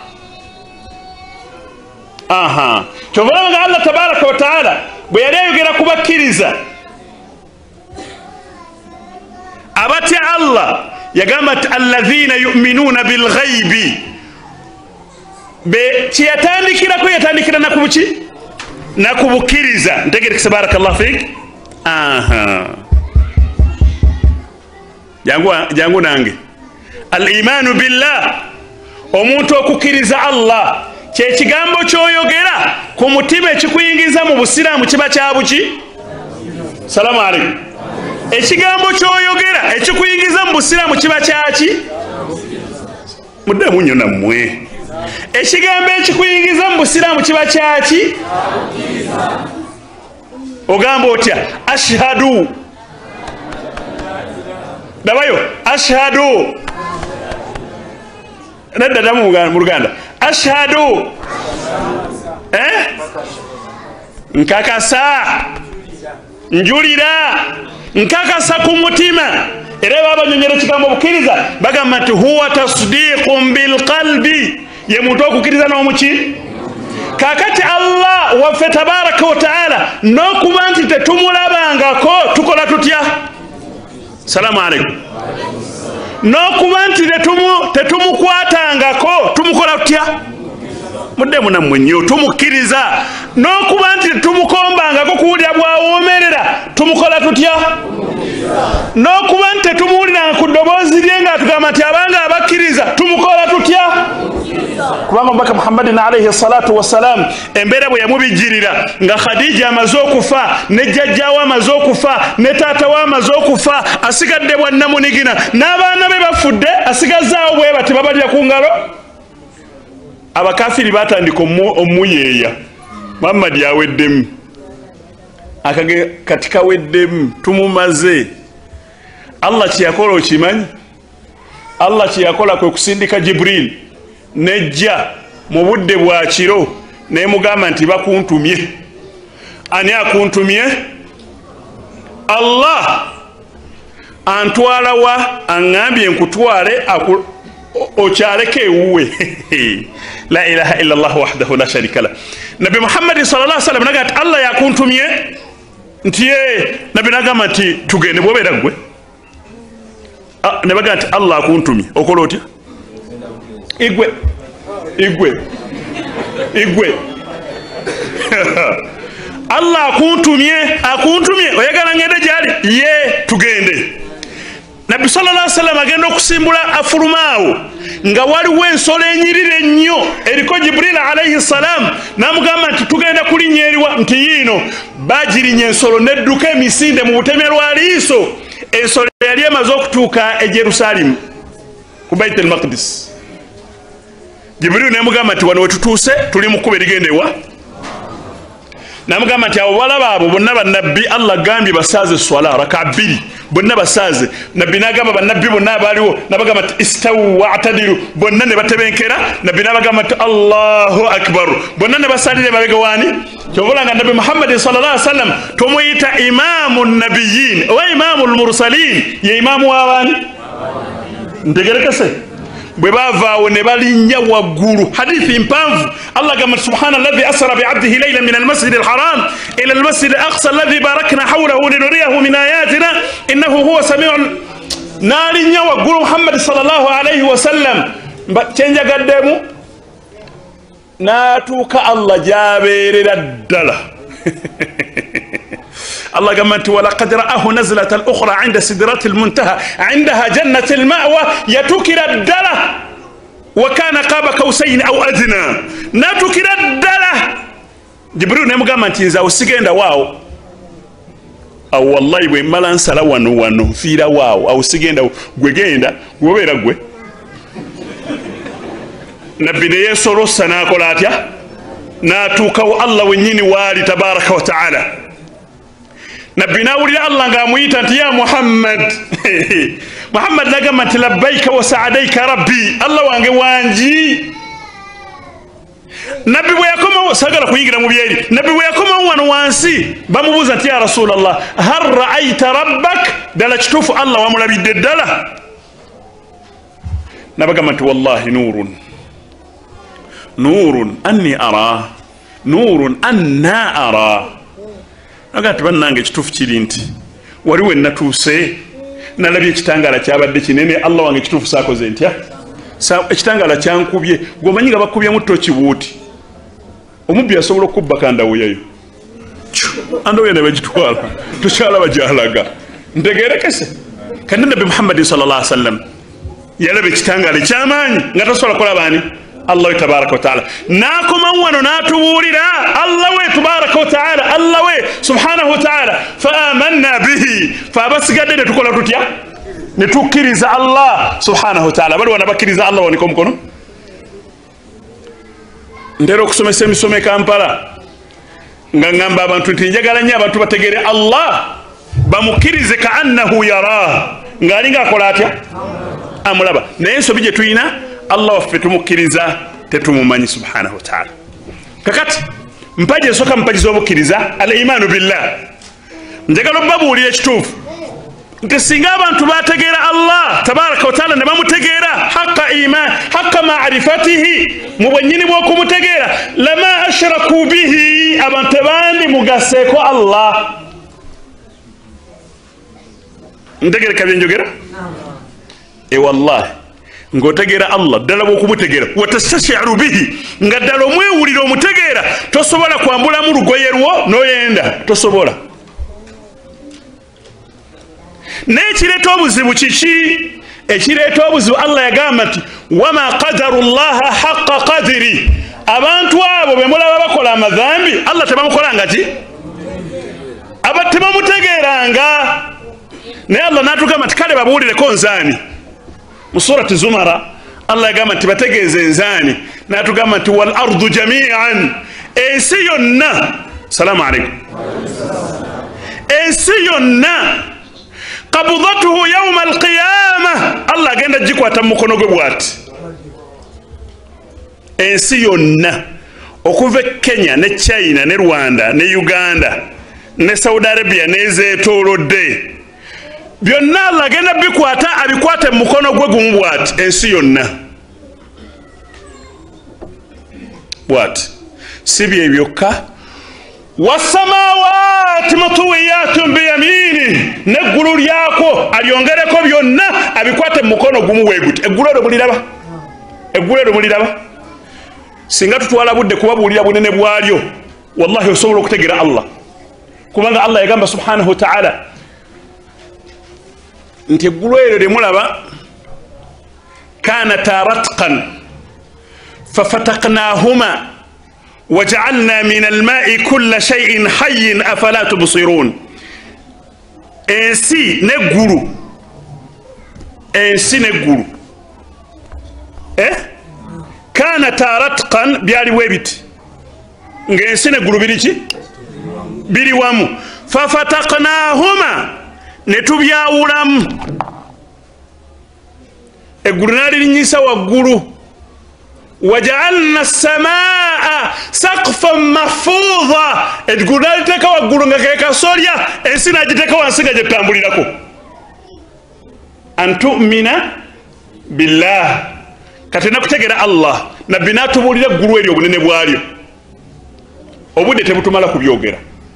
S2: aha kyova olaba nga Allah tabaraka wa taala bwe yali ayogera ku bakkiriza abatya Allah yagamba nti alladhina yuminuuna bilghaibi be kyeyatandikirako yatandikira nakubuki nakubukkiriza ntegerekese barakallahu fik aha jangu jangu nange al-imaanu billah omuntu okukkiriza Allah kye kigambo ky'oyogera ku mutima ekikuyingiza mu busiraamu kiba kyabuki salaamu aleikum ekigambo ky'oyogera ekikuyingiza mu busiraamu kiba kyaki muddemu nnyo nammwe ekigambo ekikuyingiza mu busiraamu kiba kyaki ogamba otya ashhadu dabayo ashhadu nadda mu Luganda ashhadu eh nkakasa njulira nkakasa ku mutima era babanyonyera ekigambo obukiriza bagamba nti huwa tasdiqun bilqalbi ye muntu okukiriza n'omuki kakati Allah waffe tabaraka wa taala n'okuba nti tetumulabangako tukola tutya salaamu aleikum n'okuba nti tetumukwatangako tumukola tutya muddemu nammwe nnyo tumukkiriza n'okuba nti tetumukombangako kuwulira bwawoomerera tumukola tutya n'okuba nti tetumuwuliranga ku ddoboozi lye nga tugamba nti abanga abakkiriza tumukola tutya kubanga omubaka muhammadin alaihi salatu wassalamu embeera bwe yamubijjirira nga khadija amaze okufa ne jjajjaawe amaze okufa ne taatawe amaze okufa asigadde bwannamunigina n'abaana be bafudde asigazaawo bwe bati babalira ku ngalo abakafiri batandika omuyeeya Muhammad yaweddemu akage kati kaweddemu tumumaze Allah kyeyakola okimanyi Allah kyeyakola kwe kusindika Jibril nejja mu budde bwa kiro nemugamba nti bakuntumye ani akuntumye Allah antwala wa angambye nkutwale okyaleke ewuwe la ilaha illa Allah wahdahu la sharika la Nabi Muhammad sallallahu alaihi wasallam naga ati Allah yakuntumye nti ye Nabi nagamba nti tugende bwobeera gwe ne baga nti Allah akuntumye okola otya igwe igwe igwe Allah akuntumye akuntumye oyagala ngende gyali ye tugende Nabi sallallahu alaihi wasallam agenda okusimbula afulumaawo nga waliwo ensolo enyirire ennyo eriko Jibril alaihi salam namugamba nti tugenda kulinnya eriwa nti yiino bagirinya ensolo nedduka emisinde mu buteme lwa liiso ensolo yali emaze okutuuka e Jerusalemu ku Baitul Maqdis Jibril namugamba nti wano wetutuuse tuli mu kkuba erigenda ewa namugamba nti abo balaba abo bonna bannabbi Allah gambye basaaze swala raka bbiri bonna basaaze nabbi nagamba bannabbi bonna abaliwo nabagamba nti istawu wa'tadilu bonna ne batebenkera nabbi nabagamba nti Allahu akbar bonna ne basalire babega wani kyovolanga nabbi Muhammad sallallahu alaihi wasallam tomuyita imamun nabiyyin wa imamul mursalin ye imamu wabani ntegerekese bwe bavaawo ne balinnya waggulu hadithi mpanvu Allah gamba subhana alladhi asra bi'abdihi laylan min al-masjid al-haram ila al-masjid al-aqsa alladhi barakna hawlahu linuriyahu min ayatina innahu huwa sami'un nalinnya waggulu Muhammad sallallahu alayhi wa sallam kyenjagaddemu natuuka Allah jabeerera ddala الله قمت ولقد رآه نزلة الأخرى عند سدرة المنتهى عندها جنة المأوى يتكر الدلة وكان قاب قوسين أو أدنى نتكر الدلة جبريل نمو قمت ينزا وسيقين واو أو والله يبوي ملان سلا وانو وانو فيرا واو أو سيقين وغيين دا وبيرا غوي نبي يسورو سنا قولاتيا ناتوكو الله ونيني والي تبارك وتعالى نبي ناولي الله قامويتا يا محمد محمد لقمت لبيك وسعديك ربي الله وانجي وانجي نبي ويكم سجل خوينا مبيني نبي ويكم وان وانسي بمبوزة يا رسول الله هل رأيت ربك دلشتوف الله وملبي الدلة نبي قمت والله نور نور أني أرى نور أنا أرى agati bannange kitufu kiri nti waliwo natuuse nalabye ekitangala kyabadde kinene Allah wange kitufu saakoze ntya ekitangala kyankubye gomanyi nga bakubye mu tochi buuti omubbi asobola okubba kandawoyayo andawoya ne bagitwala tokyala bajalaga ntegerekese kandi Nabi Muhammad sallallahu alaihi wasallam yalabe ekitangala kyamaanyi nga tasobola kulaba ani Allah tabaraka wa ta'ala nakoma wano natubulira Allah we tabaraka wa ta'ala Allah we subhanahu wa ta'ala fa amanna bihi fa basigadde ne tukola tutya ne tukiriza Allah subhanahu wa ta'ala bali wanabakiriza Allah waniko mkono ndero kusomesa emisome Kampala nga ngamba abantu nti njagala nnyo abantu bategere Allah bamukirize ka annahu yara ngalinga akola atya amulaba naye ensobi gye tuyina Allah waffe tumukiriza tetumumanyi subhanahu wa ta'ala kakati mpaji esoka mpaji z'obukkiriza al imanu billah njagala babuulira ekituufu nti singa abantu bategeera Allah tabaraka wa ta'ala ne bamutegeera haqqa iman haqqa ma'rifatihi mu bwennyini bw'okumutegeera lama ashraku bihi abantu bandi mugaseeko Allah ntegereka bye njogera e wallahi ngotegeera Allah ddala bw'okumutegeera watastashiru bihi nga ddala omwewulira omutegeera tosobola kwambulamu lugoye lwo n'oyenda tosobola n'ekireeta obuzibu kiki ekireeta obuzibu Allah yagamba nti wama qadaru llaha haqqa qadiri abantu abo be mulaba bakola amadhambi Allah tebamukolanga ki aba tebamutegeeranga naye Allah n'atugamba nti kale babuulireko nzaani mu surati Zumara Allah yagamba nti bategeeze nzaani n'atugamba nti wal ardu jami'an ensi yonna salaamu alaykum ensi yonna qabdatuhu yawma alqiyama Allah agenda gikwata mu mukono gwe bw'ati ensi yonna okuva Kenya ne China ne Rwanda ne Uganda ne Saudi Arabia n'ezeetoolodde byonna Allah agenda bikwata abikwate mu mukono gwe gumu bw'ati ensi yonna bw'ati si bye byokka wasamawati matwiyatun biyamini neggulu lyako alyongereko byonna abikwate mu mukono gumu weeguti eggulu eryo muliraba eggulu eryo muliraba singa tutwala budde kubabuulira bunene bwalyo wallahi osobola okutegeera Allah kubanga Allah yagamba subhanahu wa ta'ala nti eggulu eryo lye mulaba kanata ratqan fafataknahuma وجعلنا من الماء كل شيء حي أفلا تبصرون انسي نغورو انسي نغورو eh kana taratqan byali webiti ngensi neguru biriki biri wamu fafataqnahuma netubyawulamu eguru nali linyisa waggulu وجعلنا السماء سقفا محفوظا ادغونال تeka waggulu nga keka solya ensina giteka wansinga jetambulirako antu'mina billah katena kutegera Allah nabbi natubulira ggulu eryo obunene bwalyo obudde tebutumala kubyogera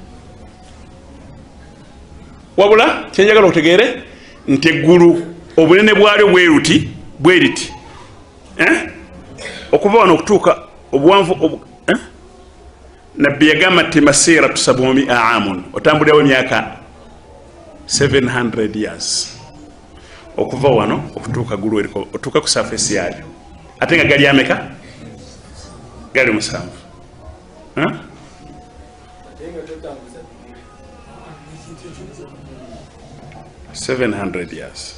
S2: wabula kyenjagala otegere nti eggulu obunene bwalyo bweruti bweriti eh okuva wano okutuuka obuwanvu eh? nabbi yagamba nti masira tusabumi aamun otambulirawo emyaka seven hundred years okuva wano okutuuka gulu eriko otuuka ku surface yalyo ate nga gali ameka gali musanvu eh? seven hundred years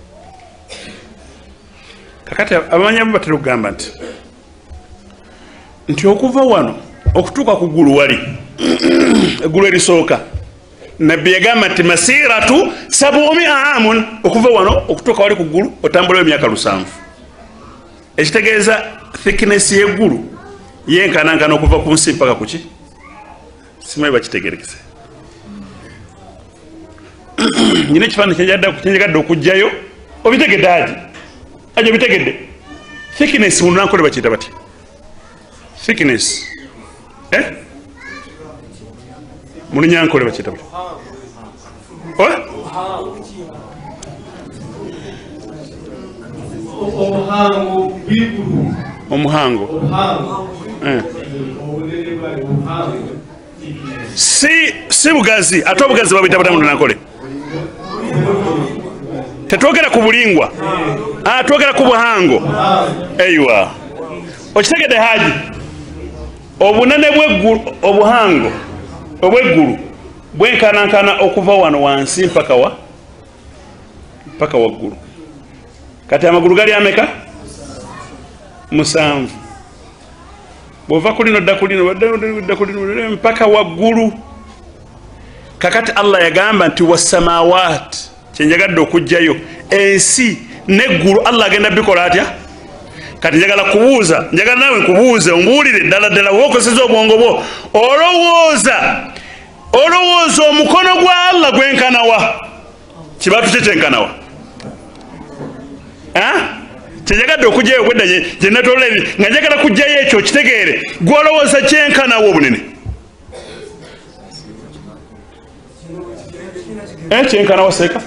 S2: kakati abamanyamu batera okugamba nti nti okuva wano okutuuka ku ggulu wali eggulu erisooka nabbi yagamba nti masiratu sabumi aamun okuva wano okutuuka wali ku ggulu otambulayo emyaka lusanvu ekitegeeza thickness y'eggulu yenkanankana okuva ku nsi mpaka kuki simanyi bakitegerekese nyina ekifaananyi kyenjagadde okugjayo obitegedde agi aje bitegedde thickness munankole bakiyita bati thickness eh munyankole bakiyita bati oh omuhango bigulu omuhango eh si si bugazi ate obugazi babita batamu nankole tetwogera ku bulingwa ah twogera ku buhango eywa okitegedde haji obunene bw'eggulu obuhango obw'eggulu bwenkanankana okuva wano wansi mpaka wa mpaka waggulu kati amagulu gali ameka musanvu bwova kulino dda kulino dda kulino mpaka waggulu kakati Allah yagamba nti wassamawat kyenjagadde okujjayo ensi neggulu Allah agenda bikola atya kati njagala kubuuza njagala nawe nkubuuze ombuulire ddala ddala wokozesa obwongo bwo olowooza olowooza omukono gwa Allah gwenkanawa kibatu kye kyenkanawa kyenjagadde okujjayo bwedda gye natoola ebi nga njagala kujjayo ekyo kitegeere gwolowooza kyenkanawa obunene kyenkanawa seeka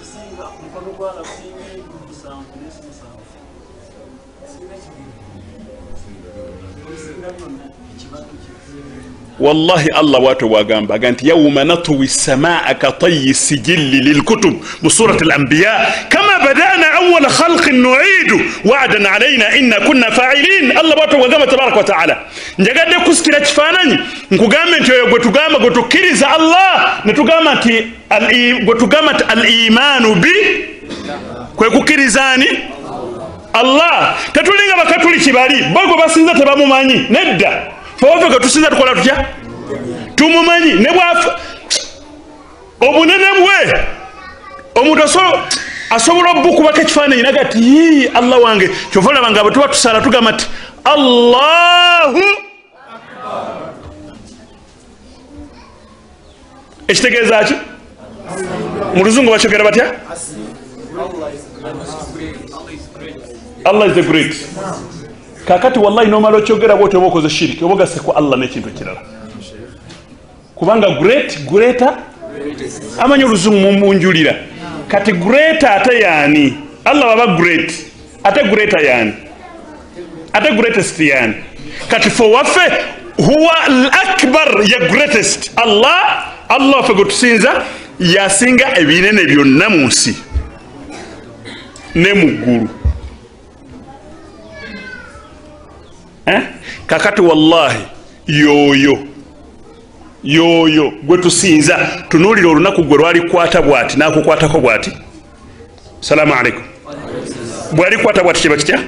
S2: والله الله واتو واغامبا قالت يوم نطوي السماء كطي السجل للكتب بسورة الأنبياء كما بدأنا أول خلق نعيد وعدا علينا إنا كنا فاعلين الله واتو واغامبا تبارك وتعالى نجاقد كسكرة فاناني نكوغامنت وتوغاما وتكرز الله نتوغامت وتوغامت الإيمان بي كوكرزاني الله تتولينغا بكاتولي كباري بوغو باسنزا تبامو ماني ندا fofe ko tusinza tukola tutya tumumanyi ne bwafa obunene bwe omuntu asobola okubaka ekifaananyi nagati yi Allah wange kyovola banga batuba tusala tugamba ti Allahu ekitegeeza ki mu luzungu bakyogera batya Allah is the great kakati wallahi no malo kyogera bote bokoze shiriki obogase ko Allah n'ekintu kirala kubanga great greater amanyi oluzungu munjulira kati greater ate yani Allah baba great ate greater yani ate greatest yani kati fo wafe huwa al-akbar ya greatest Allah Allah fe gotusinza yasinga ebinene byonna mu nsi ne muggulu eh kakati wallahi yoyo yoyo gwe tusinza tunulira olunaku gwe lwali kwata bwati nakukwatako bwati salamu alaykum bwali kwata bwati kiba kitya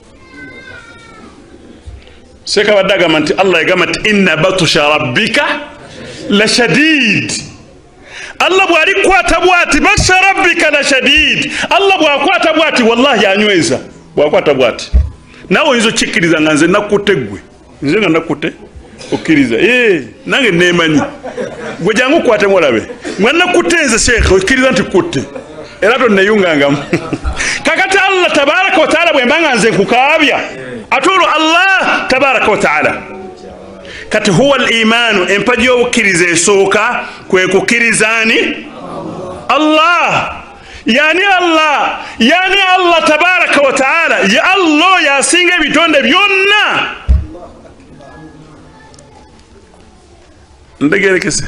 S2: seka badaga manti Allah yagamba nti inna batusha rabbika la shadid Allah bwali kwata bwati basha rabbika la shadid Allah bwakwata bwati wallahi anyweza bwakwata bwati nawe izo chikiriza nganze nakutegwe nze nga nakute okiriza eh nange nemanyi gwe jangu kwate molabe mwana kutenze sheikh okiriza nti kutte era to neyunganga kakati Allah tabaraka wa taala bwembanga nze kukabya atulu Allah tabaraka wa taala kati huwa al-iman empaji okiriza esoka kwe kukirizani Allah yani Allah yani Allah tabaraka wa taala ya Allah yasinga bitonde byonna ndegerekese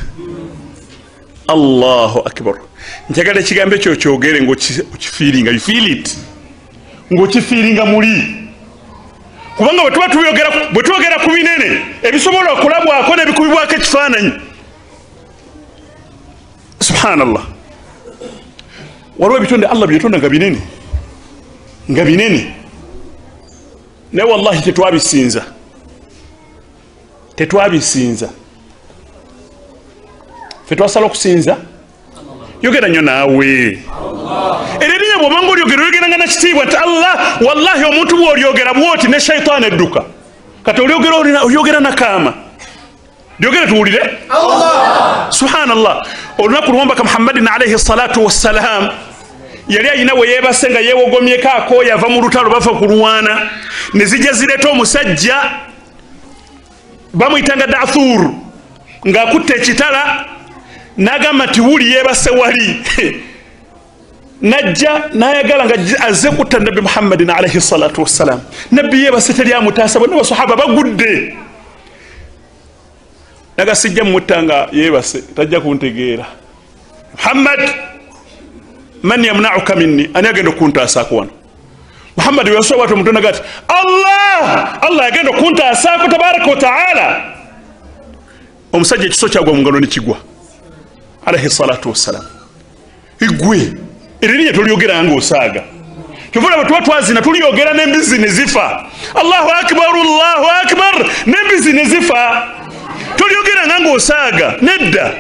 S2: Allahu akbar njagala kigambe kyo kyogere ngo kifiringa you feel it ngo kifiringa muri kubanga batuba tubiyogera bwetwogera ku binene ebisobola okulabwa akone bikubibwa ke kifaananyi subhanallah warwe bitonde Allah byetonda nga binene nga binene ne wallahi tetwabisinza tetwabisinza fetwasala okusinza yogera nnyo naawe ererinya bwobanga olyogera oyogera nga nakitiibwa nti Allah wallahi omuntu bw'olyogera bwoti ne shaitaani edduka kati olyogera olyogera nakaama lyogere tuwulire subhanallah olunaku luwambaka Muhammadin alayhi salatu wassalam yali ayina we yeebase nga yeewogomyeko akooya ava mu lutalo bafa kulwana ne zijja zireeta omusajja bamuyitanga Da'thur ng'akutte ekitala n'agamba nti wuli yeebase wali najja n'ayagala nga azze kutta nabbi Muhammadin alayhi salatu wassalam nabbi yeebase teri amutaasa bonna basahaba bagudde naga sijja mutanga yeebase tajja kuntegeera Muhammad man yamna'uka minni ani agenda kuntaasa kwano Muhammad yasowa watu mutuna gati Allah Allah agenda kunta asako tabaraka wa taala omusajja ekiso kyagwa mu ngalo nikigwa alayhi salatu wassalam igwe eriniye tuliyogera ngo osaaga tuvula batu twazina tuliyogera n'embizi ne zifa Allahu akbar Allahu akbar n'embizi ne zifa tuliyogera ngo osaaga nedda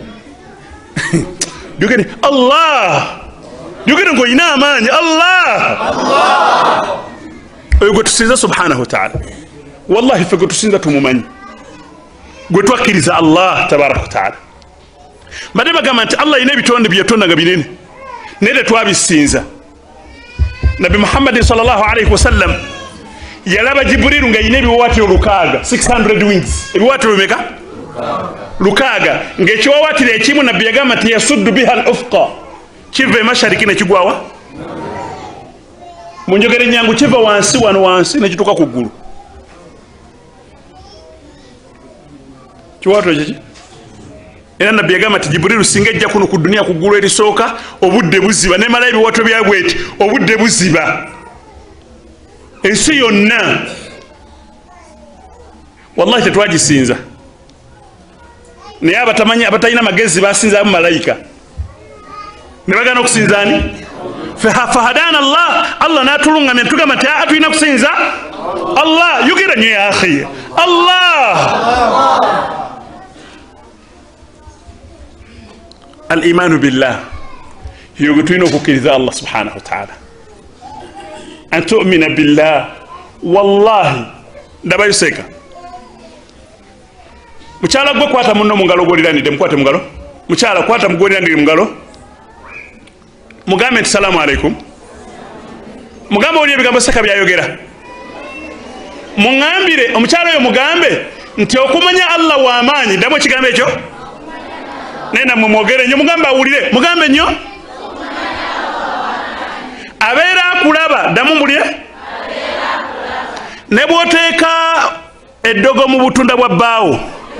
S2: yogere Allah yogere ngo ina amani Allah Allah oyo tusinza subhanahu wa ta'ala wallahi fe tusinza tumumanyi gwe twakiriza Allah tabaraka wa ta'ala madema gamba nti Allah ine bitonde byetonda nga binene nede twabisinza Nabi Muhammad sallallahu alayhi wasallam yalaba Jibril nga ine biwati lukaga six hundred wings ebiwati lumeka lukaga ngekiwawatire ekimu nabbi yagamba nti yasuddu biha al-ufqa kive mashariki ne kigwawa munjogere nyangu kiva wansi wano wansi ne kituka ku ggulu kiwato kiki era nabbi yagamba nti Jibril singa ejja kuno ku dunia ku ggulu erisooka obudde buziba ne mala ebiwato byabweti obudde buziba ensi yonna wallahi tetwagisinza naye abatamanya abatalina magezi basinza mu malayika ne bagana okusinzani fahadana Allah Allah natulunga ne tugamba nti atulina kusinza Allah yugira nyo ya akhi Allah al-iman billah yugutwino kukiriza Allah subhanahu wa ta'ala an tu'mina billah wallahi ndaba yuseka muchala gwe kwata munno mungalo goliranide mukwate mungalo muchala kwata mugoliranide mungalo mugambe nti salamu alaikum mugambe oli ebigambo seka byayogera mungambire omuchala oyo mugambe nti okumanya Allah wa amaanyi ndamwe kigambo ekyo nenda mumwogere nyo mugambe awulire mugambe nnyo abeera akulaba ddamu mbulire ne bw'oteeka eddogo mu butunda bwa bbaawo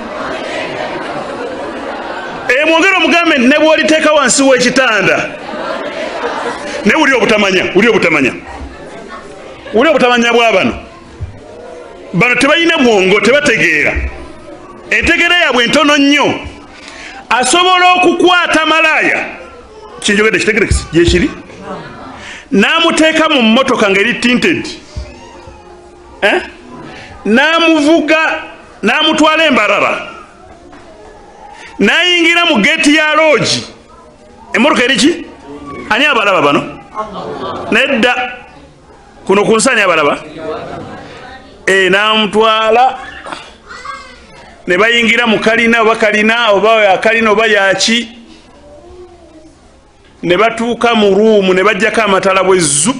S2: e mwogere omugambe ne bw'oliteeka wansi w'ekitanda ne wuli obutamanya wuli obutamanya wuli obutamanya bwa bano bano tebalina bwongo tebategeera entegeera yaabwe ntono nnyo asobola okukwata malaya kinjogedde kitegerekisi yekiri n'amuteeka mu mmotoka ng'eri tinted eh? n'amuvuga n'amutwala embarara n'ayingira mu geeti ya loogi emmotoka eriki ani abalaba bano nedda kuno ku nsi ani abalaba e n'amutwala ne bayingira mu kalina oba kalina oba yakalina oba yaki ne batuuka mu ruumu ne bajjako amatala bwezzu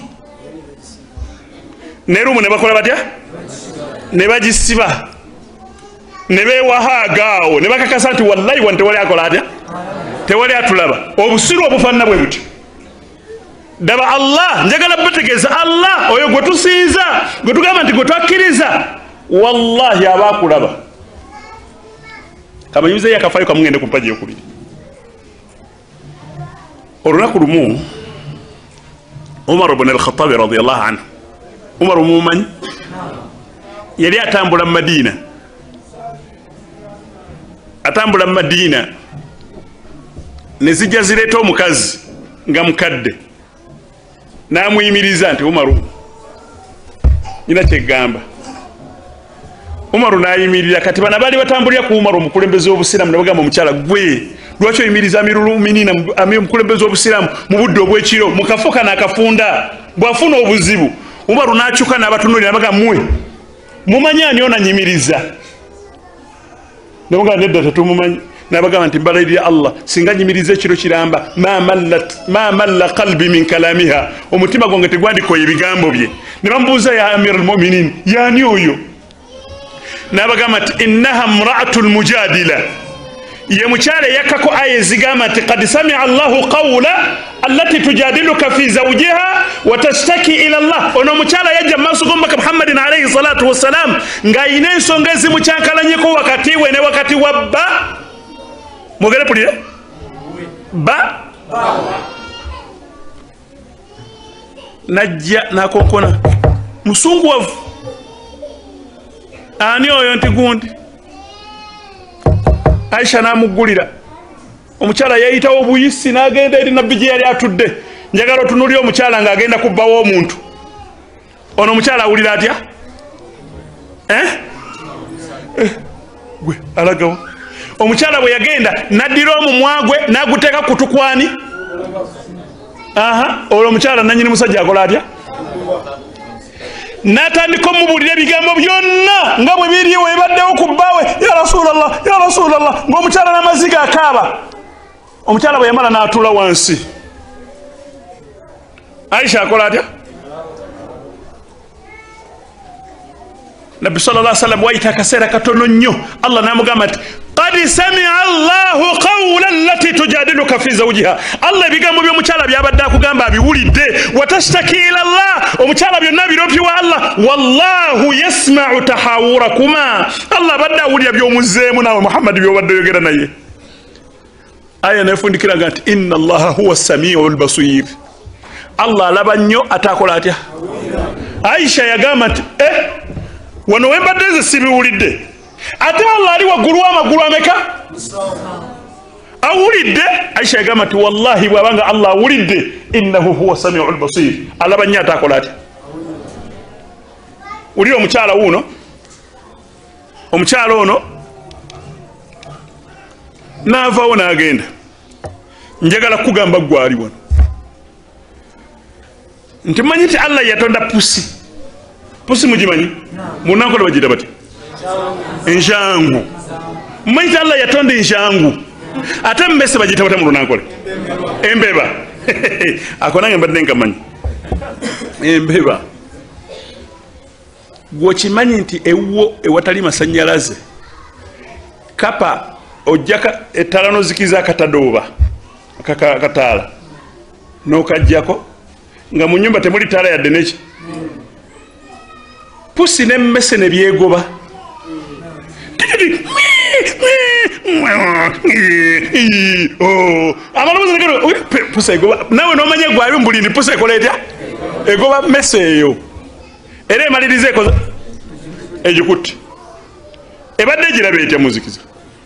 S2: ne ruumu ne bakola batya ne bagisiba ne bewahaagaawo ne bakakasa nti wallahi wano tewali akola atya tewali atulaba obusiru obufaanana bwe buti daba Allah njagala bategeeza Allah oyo gwe tusinza gwe tugamba nti gwe twakkiriza wallahi aba akulaba kamanyize yakafaayo kamugende ku mpaji yokubiri olunaku lumu Umar ibn al-Khattab radiyallahu anhu Umar umumanyi yali atambula mu Madina atambula mu Madina ne zijja zireeta omukazi nga mukadde n'amuyimiriza nti Umaru nyina kyegamba Umaru n'ayimirira kati bana bali batambulira ku Umaru omukulembeze w'obusiramu ne bagamba omukyala gwe lwaki oyimiriza amirul mu'minina ami omukulembeze w'obusiramu mu budde obw'ekiro mu kafo kana akafunda bw'afuna obuzibu Umaru n'akyuka n'abatunulira n'abagamba mmwe mumanyi ani onanyimiriza ne bagamba nedda tetumumanyi n'abagamba nti mbalayirira Allah singa nyimiriza ekiro kiramba ma mallat ma malla qalbi min kalamiha omutima gwange tegwandikoye ebigambo bye ne bamubuuza ya amirul mu'minin yani oyo n'abagamba nti innaha imra'atul mujadila ye mukyala yakkako aya ezigamba nti qad sami'a Allahu qawla allati tujadiluka fi zawjiha wa tashtaki ila Allah ono mukyala yajja maaso g'omubaka Muhammadin alayhi salatu wassalam ng'ayina ensonga ezimukyankalanyeko wakati we ne wakati wa bba mwogere pulire ba najja nakonkona musunguwavu ani oyo nti gundi Aisha namugulira omukyala yayitawo obuyisi n'agenda eri nabbi gye yali atudde njagala otunulira omukyala ng'agenda kubbawo omuntu ono omukyala awulira atya eh? eh, gwe alagawa omukyala bwe yagenda naddira omumwa gwe n'aguteeka ku tukwani aha olwo omukyala nanyini musajja akola atya n'atandika omubuulira ebigambo byonna nga bwe biri webaddewo ku bbaawe ya rasulallah ya rasulallah ng'omukyala n'amaziga akaaba omukyala bwe yamala n'atuula wansi Aisha akola atya Nabbi sallallahu alaihi wasallam wayita akaseera katono nnyo Allah n'amugamba ati qad sami'a Allahu qawla allati tujadiluka fi zawjiha Allah ebigambo by'omukyala byabadde akugamba abiwulidde watashtaki ila Allah omukyala byonna biropyiwa Allah wallahu yasma'u tahawurakuma Allah badde awulira by'omuzzeemu nawe Muhammad by'obadde oyogera naye aya nefundikira nti inna Allaha huwa as-sami'ul basir Allah alaba nnyo atakola atya Aisha yagamba nti eh wano wembadde ze sibiwulidde ate Allah ali waggulu w'amagulu ameka awulidde Aisha yagamba nti wallahi bw'abanga Allah awulidde innahu huwa samiul basir alaba nnyo atakola atya ulira omukyala wuno omukyala ono n'avaawo n'agenda njagala kugamba gwali wano nti manyi nti Allah yatonda pusi pusi mugimanyi munankole bagita bati enjangu manyi nti Allah yatonda enjangu ate mbese bagita bata mu lunankole embeba ako nange mbadde nkamanyi embeba gwokimanyi nti ewuwo ewatali masannyalaze kapa ojjaka ettala nozikiza akatadooba akataala n'okajjako nga mu nyumba temuli taala yadde neki pusi n'emmese ne byegoba pusi egoba nawe n'omanya egwayo mbulindi pusi ekola etya egoba mmese eyo era emaliriza ekoza egikutte ebadde egiraba etya muzikiza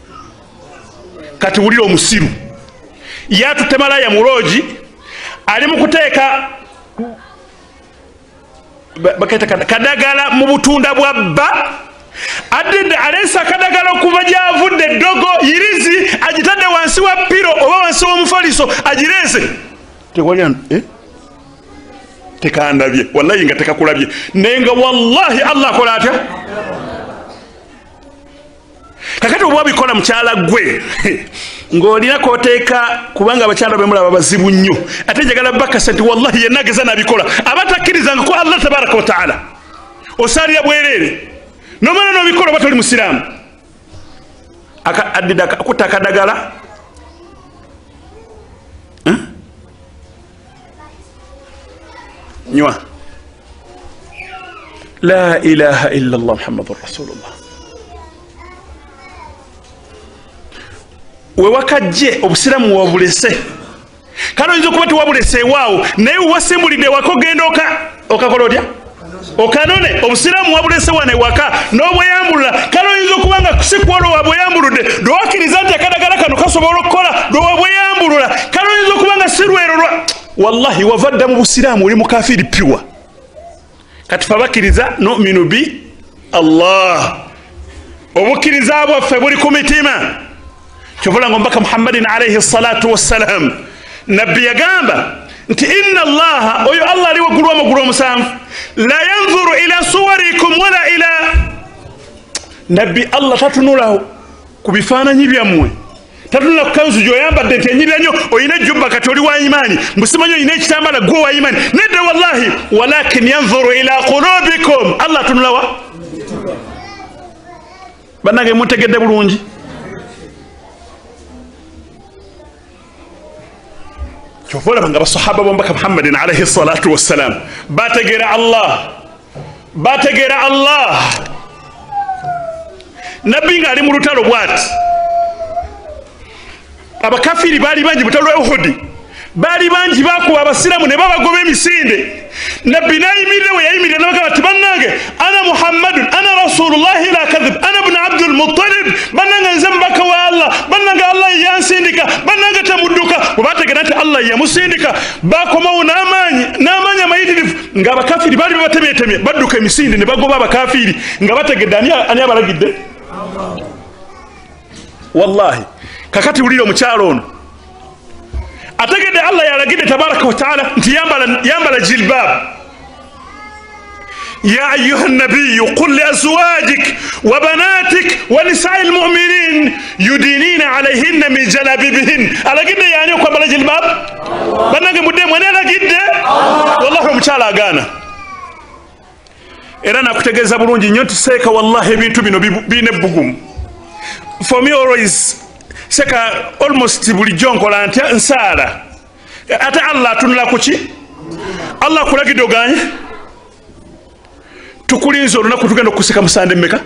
S2: kati wulira omusiru yatutte malaya muloogi ali mu kuteeka bakaita kadagala mu butunda bwa bba adde alesa kadagala okuva gyavudde eddogo yirizi agitadde wansi wa piro oba wansi w'omufaliso agirese tekwalya eh? tekandabye wallahi nga tekakulabye naye nga wallahi Allah akola atya kakati obwa bikola mukyala gwe ng'olina k'oteeka kubanga abakyala bemulaba bazibu nnyo ate njagala bakasa nti wallahi yenna ageza n'abikola abatakkirizanga ko Allah tabaraka wa taala osalira bwereere nomala n'obikola oba toli musiraamu addida akutta akadagala nywa la ilaha illa Allah muhammadun rasulullah we wakajje obusiramu wabulese kale oyinza okuba tiwabulese ewaawo naye wasimulidde waka ogenda okakola otya okanone obusiramu wabulese wana ewaka n'obweyambulula kale oyinza okuba nga sikwolo wabweyambuludde lwowakkiriza nti akadagala kano kasobola okukola lwewabweyambulula kale oyinza okuba nga sirwero lwa wallahi wava dda mu busiraamu oli mukafiri piwa kati fe abakkiriza nominu bi Allah obukkiriza bwaffe buli ku mitima kyovula ngo mbaka Muhammadin alayhi salatu wassalam nabbi yagamba nti inna Allaha oyo Allah ali waggulu w'amagulu omusanvu la yanzuru ila suwarikum wala ila nabbi Allah tatunula ku bifaananyi byammwe tatunula ku kanzu gy'oyambadde nti enyirira nnyo oyina ejjubba kati oli wa imaani mbusimanyi oyina ekitambala gwe wa imaani nedda wallahi walakin yanzuru ila qulubikum Allah atunula wa bannange mutegedde bulungi kyofoola banga basahaba bombaka Muhammadin alayhi salatu wassalam bategeera Allah bategeera Allah nabbi nga ali mu lutalo bwati abakafiri baali bangi butalo Uhud bali bangi bakuba abasiramu ne babagoba emisinde nabbi nayimirire we yayimirire nabaga bati bannange ana muhammadun ana rasulullahi la kadhib ana ibn abdul muttalib bannange nze mubaka wa allah bannange allah yansindika bannange temudduka bwebategera nti allah yamusindika bakomawo n'amaanyi n'amaanyi amayitirivu ng'abakafiri bali babatemyetemye badduka emisinde ne bagoba abakafiri nga bategedde ani abalagidde wallahi kakati wulira omukyalo ono ategedde allah yalagidde tabaraka wa taala nti yambala yambala jilbab ya ayuha nabiyu qul li azwajik wa banatik wa nisa'i almu'minin yudinina alayhinna min jalabibihin alagidde yani okwambala jilbab bannange mudde mwani alagidde wallahi omukyala agaana era nakutegeeza bulungi nnyo nti seeka wallahi ebintu bino biine ebbugumu for me always seka almost bulijjo nkola ntya nsaala ate allah atunula kuki allah akulagidde oganye tukulinza olunaku tugenda okusika musande mmeka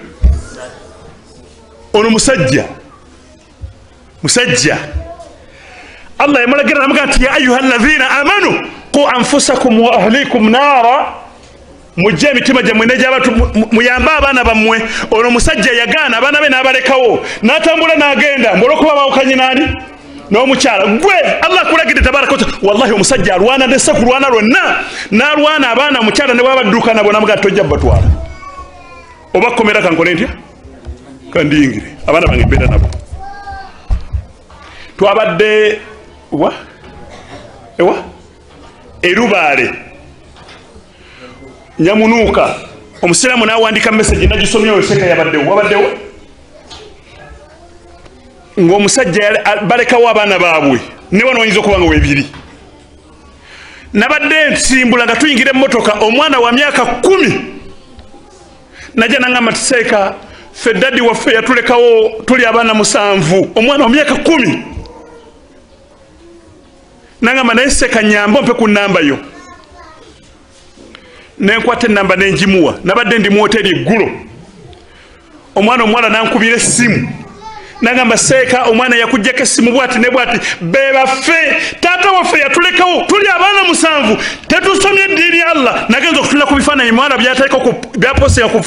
S2: ono musajja musajja allah yamulagira namuga nti ya ayuha alladhina amanu qu anfusakum wa ahlikum nara mujje emitima gyammwe n'egy'abantu muyambe abaana bammwe ono musajja yagaana abaana be n'abalekawo n'atambula n'agenda mbolokuba bawukanye n'ani n'omukyala gwe allah akulagidde tabaraka wataala wallahi omusajja alwana nessa ku lwana lwonna n'alwana abaana omukyala ne bwabadduka nabo namuga tojja batwala oba kkomera kankole ntya kandiyingire abaana bange mbeera nabo twabadde wa ewa erubaale nyamunuuka omusiraamu n'awandika message nagisomyewo seka yabaddewo wabaddewo ng'omusajja balekawo abaana baabwe ne wano oyinza okuba nga weebiri nabadde nsimbula nga tuyingira emmotoka omwana wa myaka kumi najja nangamba tiseeka ffe daddi waffe yatulekawo tuli abaana musanvu omwana wa myaka kumi nangamba naye seeka nyamba mpe ku nnamba yo nenkwata enamba nenjimuwa nabadde ndi mu hoteri eggulo omwana omuwala nankubira essimu nagamba seeka omwana yakuggyako essimu bwati ne bwati bebaffe taata waffe yatulekawo tuli abaana musanvu tetusomye eddiini ya allah nagenza okutulira ku bifaananyi mwala byateeka byaposera ku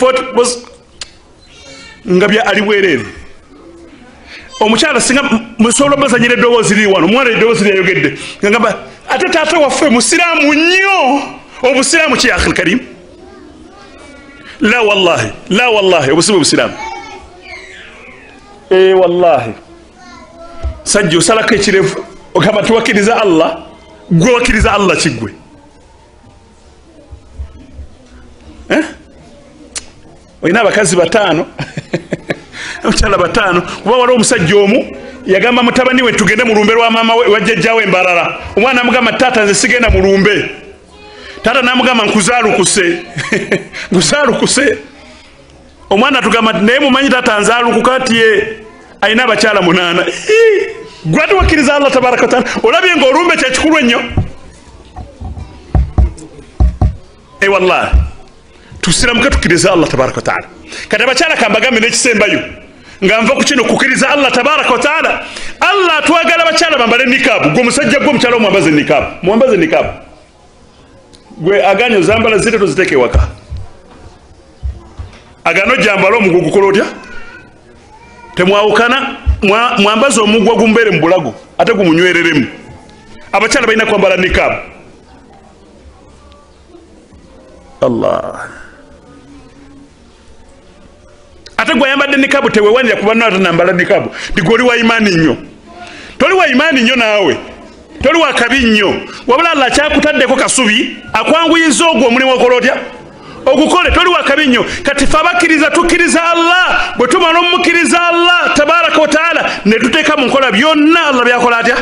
S2: nga bya ali bwereere omukyala singa musobola bazanyira eddoboozi liri wano omwana eddoboozi lyayogedde ngagamba ate taata waffe musiraamu nnyo obusiraamu ki akhil karim la wallahi la wallahi obusibu obusiraamu e wallahi sajja osalako ekirevu ogamba tiwakkiriza allah gwe wakkiriza allah kiggwe olina abakazi bataano omukyala bataano kuba waliwo omusajja omu yagamba mutabani we tugende mu lumbe lwa maama we wajjajjawo embalala omwana amugamba taata nze sigenda mu lumbe taata namugamba nkuzaalukuse nkuzaalukuse omwana tugamba naye mumanyi taata nzaalukuka ati ye ayina abakyala munaana gwati wakkiriza allah tabaraka wataala olabye ng'olumbe kyekikulu ennyo e wallahi tusiramuke tukkiriza allah tabaraka wataala kati abakyala kambagambe n'ekisembayo nga nva ku kino kukkiriza allah tabaraka wataala allah atwagala abakyala bambale nikaabu gwe omusajja gwe omukyala omwambaze nikaabu mwambaze nikaabu gwe aganya ozambala zite toziteeka ewaka agano jambala omugwa gukola otya temwawukana mwambaze omugwa gumbeere mu bulago ate gumunywereremu abakyala balina kwambala nikaabu allah ate gwe ayambadde nikaabu tewewanira kuba naate nambala nikaabu ntigwe oli wa imaani nnyo toli wa imaani nnyo naawe toli wa kabi nnyo wabula allah kyakutaddeko kasubi akwanguyiza ogwo omulimu okola otya ogukole toli wa kabi nnyo kati fe abakkiriza tukkiriza allah bwe tumala omukkiriza allah tabaraka wataala ne tuteeka mu nkola byonna allah byakola atya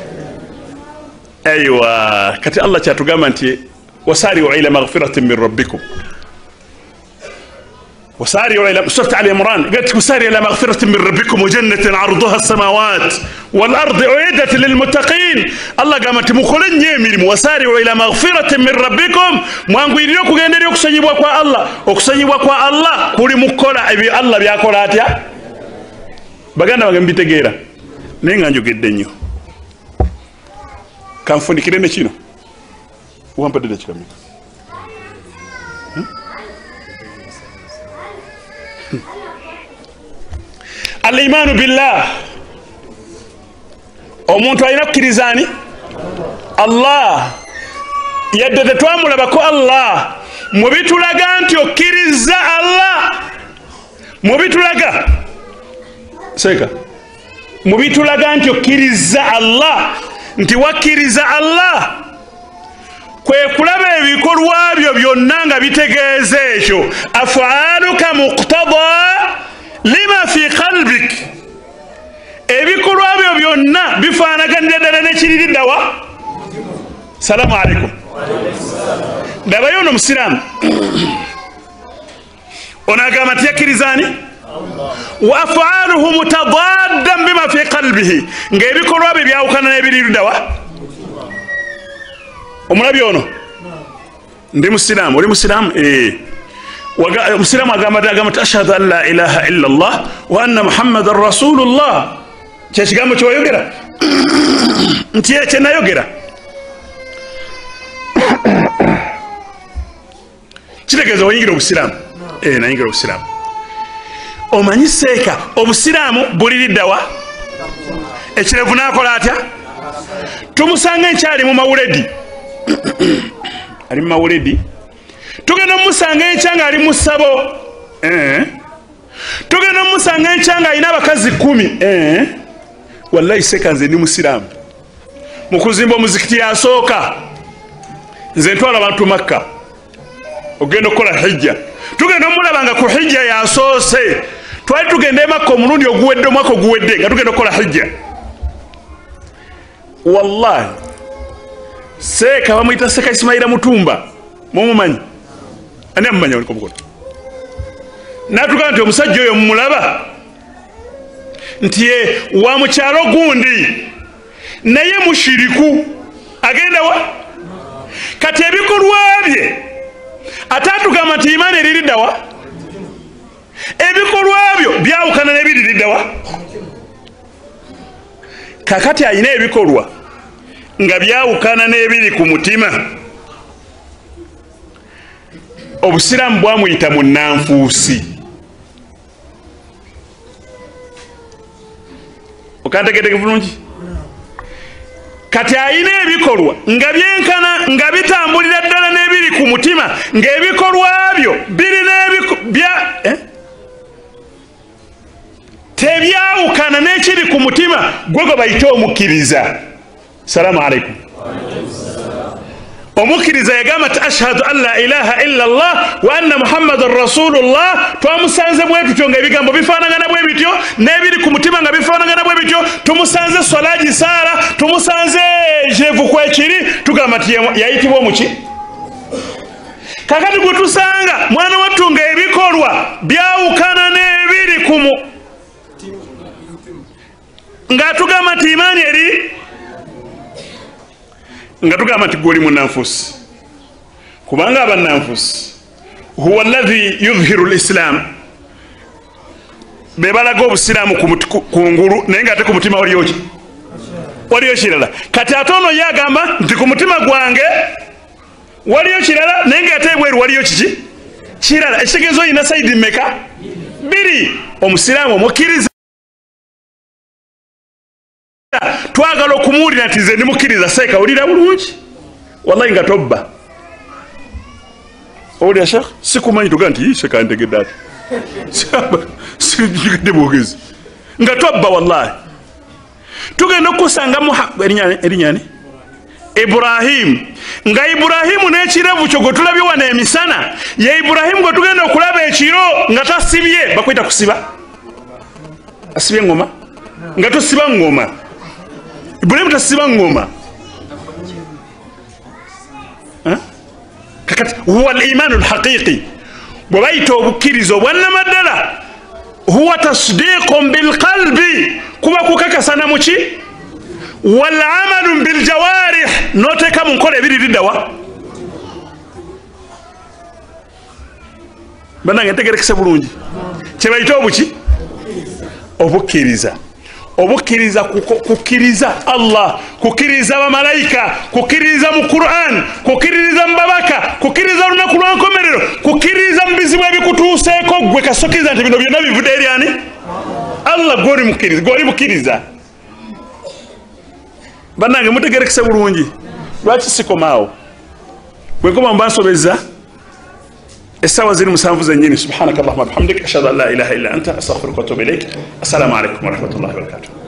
S2: aiwa kati allah kyatugamba nti wasari'u ila maghfiratin min rabbikum وسارعوا إلى سورة آل عمران قالت وسارعوا إلى مغفرة من ربكم وجنة عرضها السماوات والأرض أعدت للمتقين الله قامت مخلن يمير وسارعوا إلى مغفرة من ربكم وانقول لكم قال لي أكسني بقى الله أكسني بقى الله كل مكلا أبي الله بيأكل أتيا بقى أنا بقى بيتجيرا نين عنجو كدنيو kanfunikire ne kino wampadde nekikamika al-imanu billah omuntu alina kukkiriza ani Allah yadde tetwamulabako Allah mubitulaga nti okkiriza Allah mubitulaga seka mubitulaga nti okkiriza Allah nti wakkiriza Allah kwe kulaba ebikolwa byo byonna nga bitegeeza ekyo af'aluka muqtada lima fi qalbik ebikolwa byo byonna bifaanaganira ddala nekiririddawa salamu alaikum ndabayo ono musiraamu ono agamba nti yakkirizaani wa af'aluhu mutadaddan bima fi qalbihi ng'ebikolwa bye byawukana n'ebiririddawa omulabi ono ndi musiraamu oli musiraamu ee musiraamu agamba agamba nti ashhadu an la ilaha illa allah wa anna muhammadan rasulullah kyekigambo kyoyogera nti ekye nayogera kitegeeza oyingira obusiraamu ee nayingira obusiraamu omanyi seeka obusiraamu buliriddawa ekirevu nakola atya tumusanga enkyali mu mawuledi ali mu mawuledi tugenda omusanga enkyanga ali mu ssabo tugenda omusanga enkyanga alina abakazi kumi wallahi seeka nze ndi musiraamu mu kuzimba omuzikiti yasooka nze ntwala abantu makka ogenda okukola hijja tugenda omulaba nga ku hijja yasoose twali tugenda emakka omulundi oguwedde omwaka oguwedde nga tugenda okukola hijja wallahi seeka bamuyita Seka Ismaila Mutumba mumumanyi ani amumanya oliko mukono natugamba nti omusajja oyo mumulaba nti ye wa mukyalo gundi naye mushiriku agenda wa kati ebikolwa bye atatugamba nti imaani eririddawa ebikolwa byo byawukana n'ebiririddawa kakati ayina ebikolwa nga byawukana n'ebiri ku mutima obusiraamu bwamuyita mu nnanfuusi okantegetegeke bulungi kati ayina ebikolwa nga byenkana nga bitambulira ddala n'ebiri ku mutima ng'ebikolwa byo birina bya eh? tebyawukana n'ekiri ku mutima gwe gwe bayite omukkiriza salamu alaikum omukkiriza yagamba ti ashhadu an la ilaha illa allah wa anna muhammadan rasulullah twamusanze bwe tutyo ng'ebigambo bifaanagana bwe bityo n'ebiri ku mutima nga bifaanagana bwe bityo tumusanze swalaji saara tumusanze jevu kwekiri tugamba ti yayitibwa omuki kakati gwe tusanga mwana wattu ng'ebikolwa byawukana n'ebiri ku mu nga tugamba nti imaani eri nga tugamba nti gwoli munanfusi kubanga abannanfusi huwa alladhi yudhiru lislam bebalaga obusiraamu kungulu naye nga ate ku mutima waliyo ki waliyo kirala kati ate ono ye agamba nti ku mutima gwange waliyo kirala naye nga ate ebweru waliyo kiki kirala ekitegeeza oyina saidi mmeka biri omusiraamu omukkiriza twagala okumuwulira nti nze ndimukkiriza seeka wulira bulungi wallahi nga tobba owulira shekh sikumanyi tuga nti seeka ntegedde ati sigedde bwogezi nga tobba wallahi tugenda okusanga erinyani Ibrahim nga Ibrahimu n'ekirevu kyo gwe tulabye wano emisana ye Ibrahimu gwe tugenda okulaba ekiro nga tasibye bakwita kusiba asibye ngoma nga tosiba ngoma Ibrahimu tasiba ngoma kakati huwa al-imanu al-haqiqi bwabayita obukkiriza obwannamaddala huwa tasdiqun bilqalbi kuba kukakasana muki wal amalu biljawarih noteeka mu nkola ebiririddawa bannange ntegerekese bulungi kyebayita obuki obukkiriza obukiriza kukiriza Allah, kukiriza bamalayika, kukiriza mu Qur'an, kukiriza mbabaka, kukiriza lunaku lwa nkomerero, kukiriza mu bizibu ebikutuuseeko gwe kasokiriza nti bino byonna bivudde eri ani? Allah gori mukiriza, gori mukiriza. Bannange mutegerekese bulungi. Lwaki sikomaawo? Bwe nkoma mbansobeza الساعة زين مسافة زينين. سبحانك اللهم وبحمدك أشهد أن لا إله إلا أنت أستغفرك وأتوب إليك. السلام عليكم ورحمة الله وبركاته.